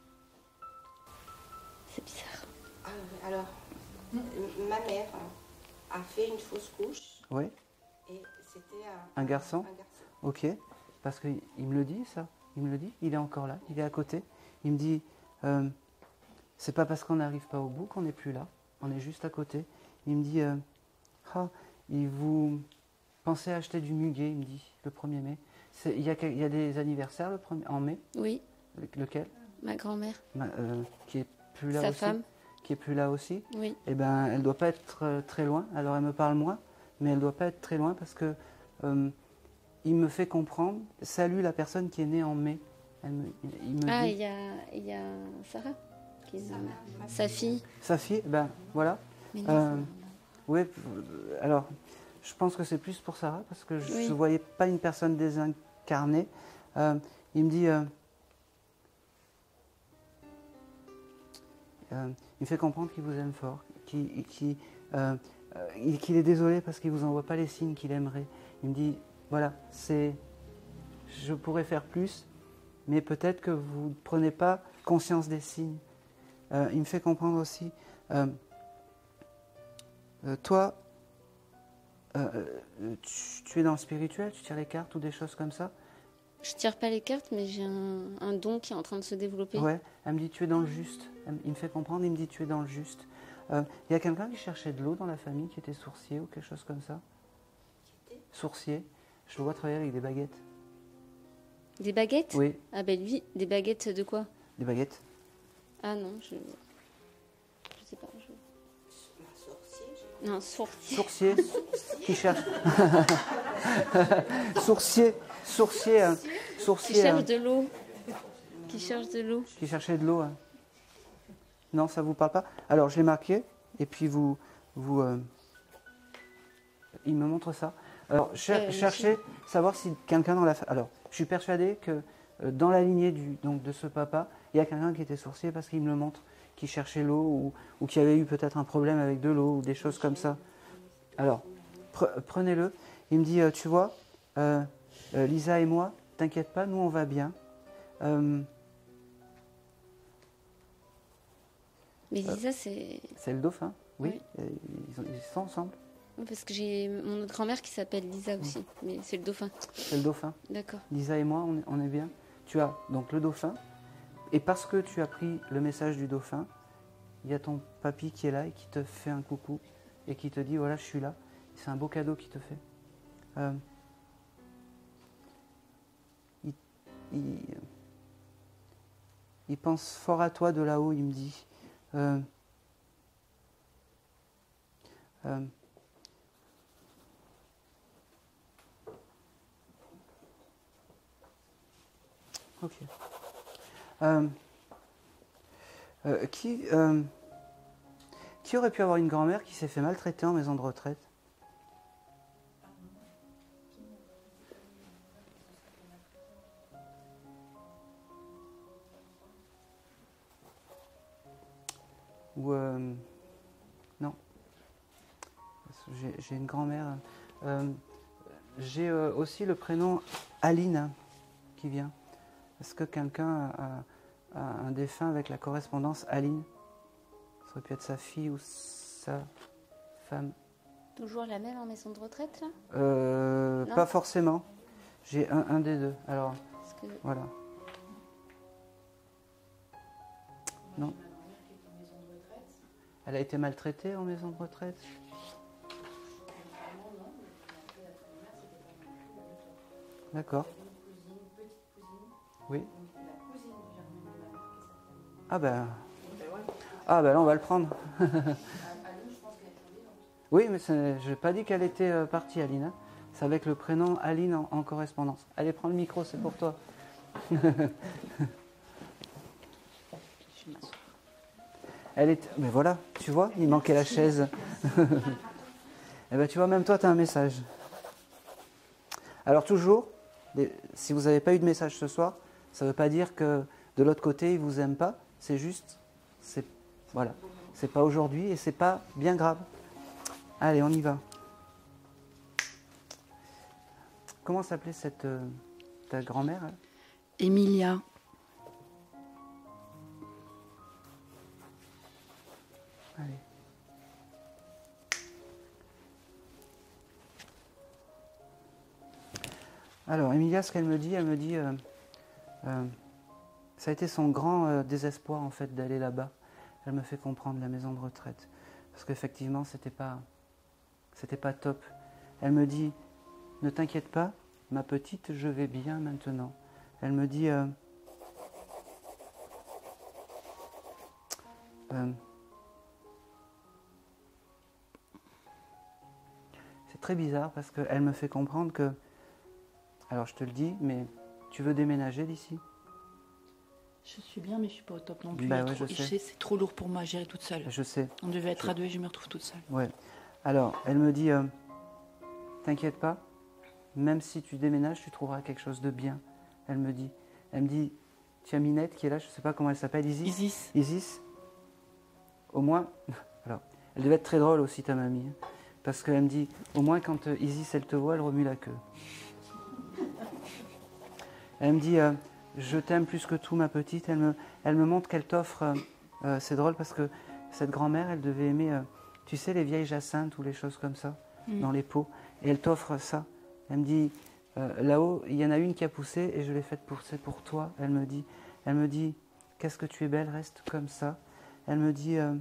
Speaker 5: C'est bizarre.
Speaker 2: Ah, alors, euh, ma mère a fait une fausse couche
Speaker 1: Oui,
Speaker 2: et c'était un,
Speaker 1: un garçon?
Speaker 2: un garçon.
Speaker 1: Ok, parce qu'il me le dit, ça. Il me le dit, il est encore là, il est à côté. Il me dit, euh, c'est pas parce qu'on n'arrive pas au bout qu'on n'est plus là, on est juste à côté. Il me dit, euh, ah, il vous pensez acheter du muguet, il me dit, le premier mai. C'est- Il y, a, quel- il y a des anniversaires le premier, en mai?
Speaker 5: Oui,
Speaker 1: Le- Lequel?
Speaker 5: ma grand-mère.
Speaker 1: Ma- euh, Qui est plus là
Speaker 5: Sa
Speaker 1: aussi?
Speaker 5: femme.
Speaker 1: Qui est plus là aussi?
Speaker 5: Oui.
Speaker 1: Eh ben, elle ne doit pas être euh, très loin. Alors, elle me parle moins, mais elle ne doit pas être très loin parce que euh, il me fait comprendre. Salue la personne qui est née en mai. Elle me, il me
Speaker 5: Ah,
Speaker 1: dit,
Speaker 5: il y a, il y a Sarah, qui est sa fille.
Speaker 1: sa fille, eh ben voilà.
Speaker 5: Mais non,
Speaker 1: Euh, oui, euh, alors, je pense que c'est plus pour Sarah parce que je
Speaker 5: Oui.
Speaker 1: ne voyais pas une personne désincarnée. Euh, il me dit. euh, Euh, il me fait comprendre qu'il vous aime fort, qu'il qu'il, euh, euh, qu'il est désolé parce qu'il ne vous envoie pas les signes qu'il aimerait. Il me dit, voilà, c'est, je pourrais faire plus, mais peut-être que vous ne prenez pas conscience des signes. Euh, il me fait comprendre aussi, euh, euh, toi, euh, euh, tu, tu es dans le spirituel, tu tires les cartes ou des choses comme ça?
Speaker 5: Je tire pas les cartes, mais j'ai un, un don qui est en train de se développer.
Speaker 1: Ouais, elle me dit tu es dans le juste. Elle- il me fait comprendre, il me dit tu es dans le juste. Euh, Il y a quelqu'un qui cherchait de l'eau dans la famille, qui était sourcier ou quelque chose comme ça? Sourcier. Je le vois travailler avec des baguettes.
Speaker 5: Des baguettes?
Speaker 1: Oui,
Speaker 5: Ah ben lui, des baguettes de quoi?
Speaker 1: des baguettes.
Speaker 5: Ah non, je... Je sais pas. je-
Speaker 2: Ma sorcier, j'ai-
Speaker 5: Non, sourcier.
Speaker 1: Sourcier qui cherche. sourcier, sourcier, euh,
Speaker 5: Qui
Speaker 1: sourcier.
Speaker 5: cherche
Speaker 1: euh,
Speaker 5: de l'eau. Qui cherche de l'eau.
Speaker 1: Qui cherchait de l'eau. hein. Non, ça vous parle pas? Alors, je l'ai marqué, et puis vous... vous euh, il me montre ça. Alors, cher-
Speaker 5: Euh,
Speaker 1: cherchez, savoir si quelqu'un dans la... fa- Alors, je suis persuadé que euh, dans la lignée du, donc, de ce papa, il y a quelqu'un qui était sourcier parce qu'il me le montre, qui cherchait l'eau, ou, ou qui avait eu peut-être un problème avec de l'eau, ou des choses comme ça. Alors, pre- prenez-le. Il me dit, euh, tu vois, euh, Euh, Lisa et moi, t'inquiète pas, nous on va bien. Euh,
Speaker 5: Mais Lisa, c'est...
Speaker 1: c'est le dauphin, oui.
Speaker 5: Oui.
Speaker 1: Euh, Ils, sont- ils sont ensemble.
Speaker 5: Oui, parce que j'ai mon autre grand-mère qui s'appelle Lisa aussi, mais c'est le dauphin.
Speaker 1: C'est le dauphin.
Speaker 5: D'accord.
Speaker 1: Lisa et moi, on est, on est bien. Tu as donc le dauphin. Et parce que tu as pris le message du dauphin, il y a ton papy qui est là et qui te fait un coucou et qui te dit voilà, je suis là. C'est un beau cadeau qu'il te fait. Euh, il, il, il pense fort à toi de là-haut, il me dit. Euh, euh, ok. Euh, euh, qui, euh, qui aurait pu avoir une grand-mère qui s'est fait maltraiter en maison de retraite? Ou euh, non. J'ai j'ai une grand-mère. Euh, J'ai euh, aussi le prénom Aline qui vient. Est-ce que quelqu'un a, a un défunt avec la correspondance Aline? Ça aurait pu être sa fille ou sa femme.
Speaker 5: Toujours la même en maison de retraite, là?
Speaker 1: Euh,
Speaker 5: Non.
Speaker 1: pas forcément. J'ai un, un des deux. Alors,
Speaker 5: Parce que...
Speaker 1: voilà. Non. Elle a été maltraitée en maison de retraite? D'accord. Oui. Ah ben. Ah ben là on va le prendre. Oui, mais je n'ai pas dit qu'elle était euh, partie, Aline. Hein. C'est avec le prénom Aline en, en correspondance. Allez, prends le micro, c'est pour toi. Elle est... Mais voilà, tu vois, il manquait la chaise. Eh ben tu vois, même toi, tu as un message. Alors toujours, si vous n'avez pas eu de message ce soir, ça ne veut pas dire que de l'autre côté, ils ne vous aiment pas. C'est juste, c'est voilà, c'est pas aujourd'hui et c'est pas bien grave. Allez, on y va. Comment s'appelait cette euh, ta grand-mère? Hein?
Speaker 6: Emilia.
Speaker 1: Allez. Alors, Emilia, ce qu'elle me dit, elle me dit, euh, euh, ça a été son grand euh, désespoir en fait d'aller là-bas. Elle me fait comprendre la maison de retraite, parce qu'effectivement, c'était pas, c'était pas top. Elle me dit, ne t'inquiète pas, ma petite, je vais bien maintenant. Elle me dit, euh, euh, c'est très bizarre parce qu'elle me fait comprendre que, alors je te le dis, mais tu veux déménager d'ici?
Speaker 7: Je suis bien, mais je suis pas au top non plus.
Speaker 1: Bah
Speaker 7: Il y a
Speaker 1: ouais,
Speaker 7: trop-
Speaker 1: je
Speaker 7: je
Speaker 1: sais.
Speaker 7: sais, c'est trop lourd pour moi à gérer toute seule.
Speaker 1: Je sais.
Speaker 7: On devait être
Speaker 1: Je-
Speaker 7: à deux et je me retrouve toute seule.
Speaker 1: Ouais. Alors, elle me dit, euh, t'inquiète pas, même si tu déménages, tu trouveras quelque chose de bien. Elle me dit, elle me dit, tiens Minette qui est là, je sais pas comment elle s'appelle, Isis.
Speaker 7: Isis.
Speaker 1: Isis. Au moins, alors, elle devait être très drôle aussi ta mamie, hein, parce qu'elle me dit, au moins quand euh, Isis elle te voit, elle remue la queue. Elle me dit, euh, je t'aime plus que tout ma petite. Elle me, elle me montre qu'elle t'offre, euh, euh, c'est drôle parce que cette grand-mère, elle devait aimer, euh, tu sais, les vieilles jacinthes ou les choses comme ça,
Speaker 7: Mm.
Speaker 1: dans les pots. Et elle t'offre ça. Elle me dit, euh, là-haut, il y en a une qui a poussé et je l'ai faite pousser pour toi. Elle me dit, elle me dit, qu'est-ce que tu es belle, reste comme ça. Elle me dit, euh,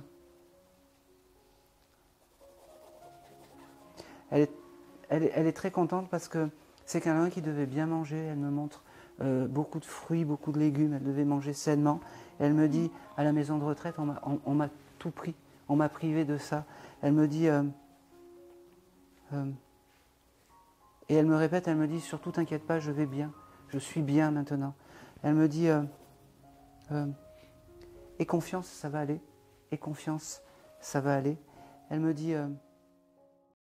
Speaker 1: elle, est, elle, est, elle est très contente parce que c'est quelqu'un qui devait bien manger. Elle me montre euh, beaucoup de fruits, beaucoup de légumes. Elle devait manger sainement. Et elle me dit, à la maison de retraite, on m'a on, on m'a tout pris. On m'a privé de ça. Elle me dit... euh, euh, et elle me répète, elle me dit, surtout t'inquiète pas, je vais bien. Je suis bien maintenant. Elle me dit, euh, euh, et confiance, ça va aller. Et confiance, ça va aller. Elle me dit... euh,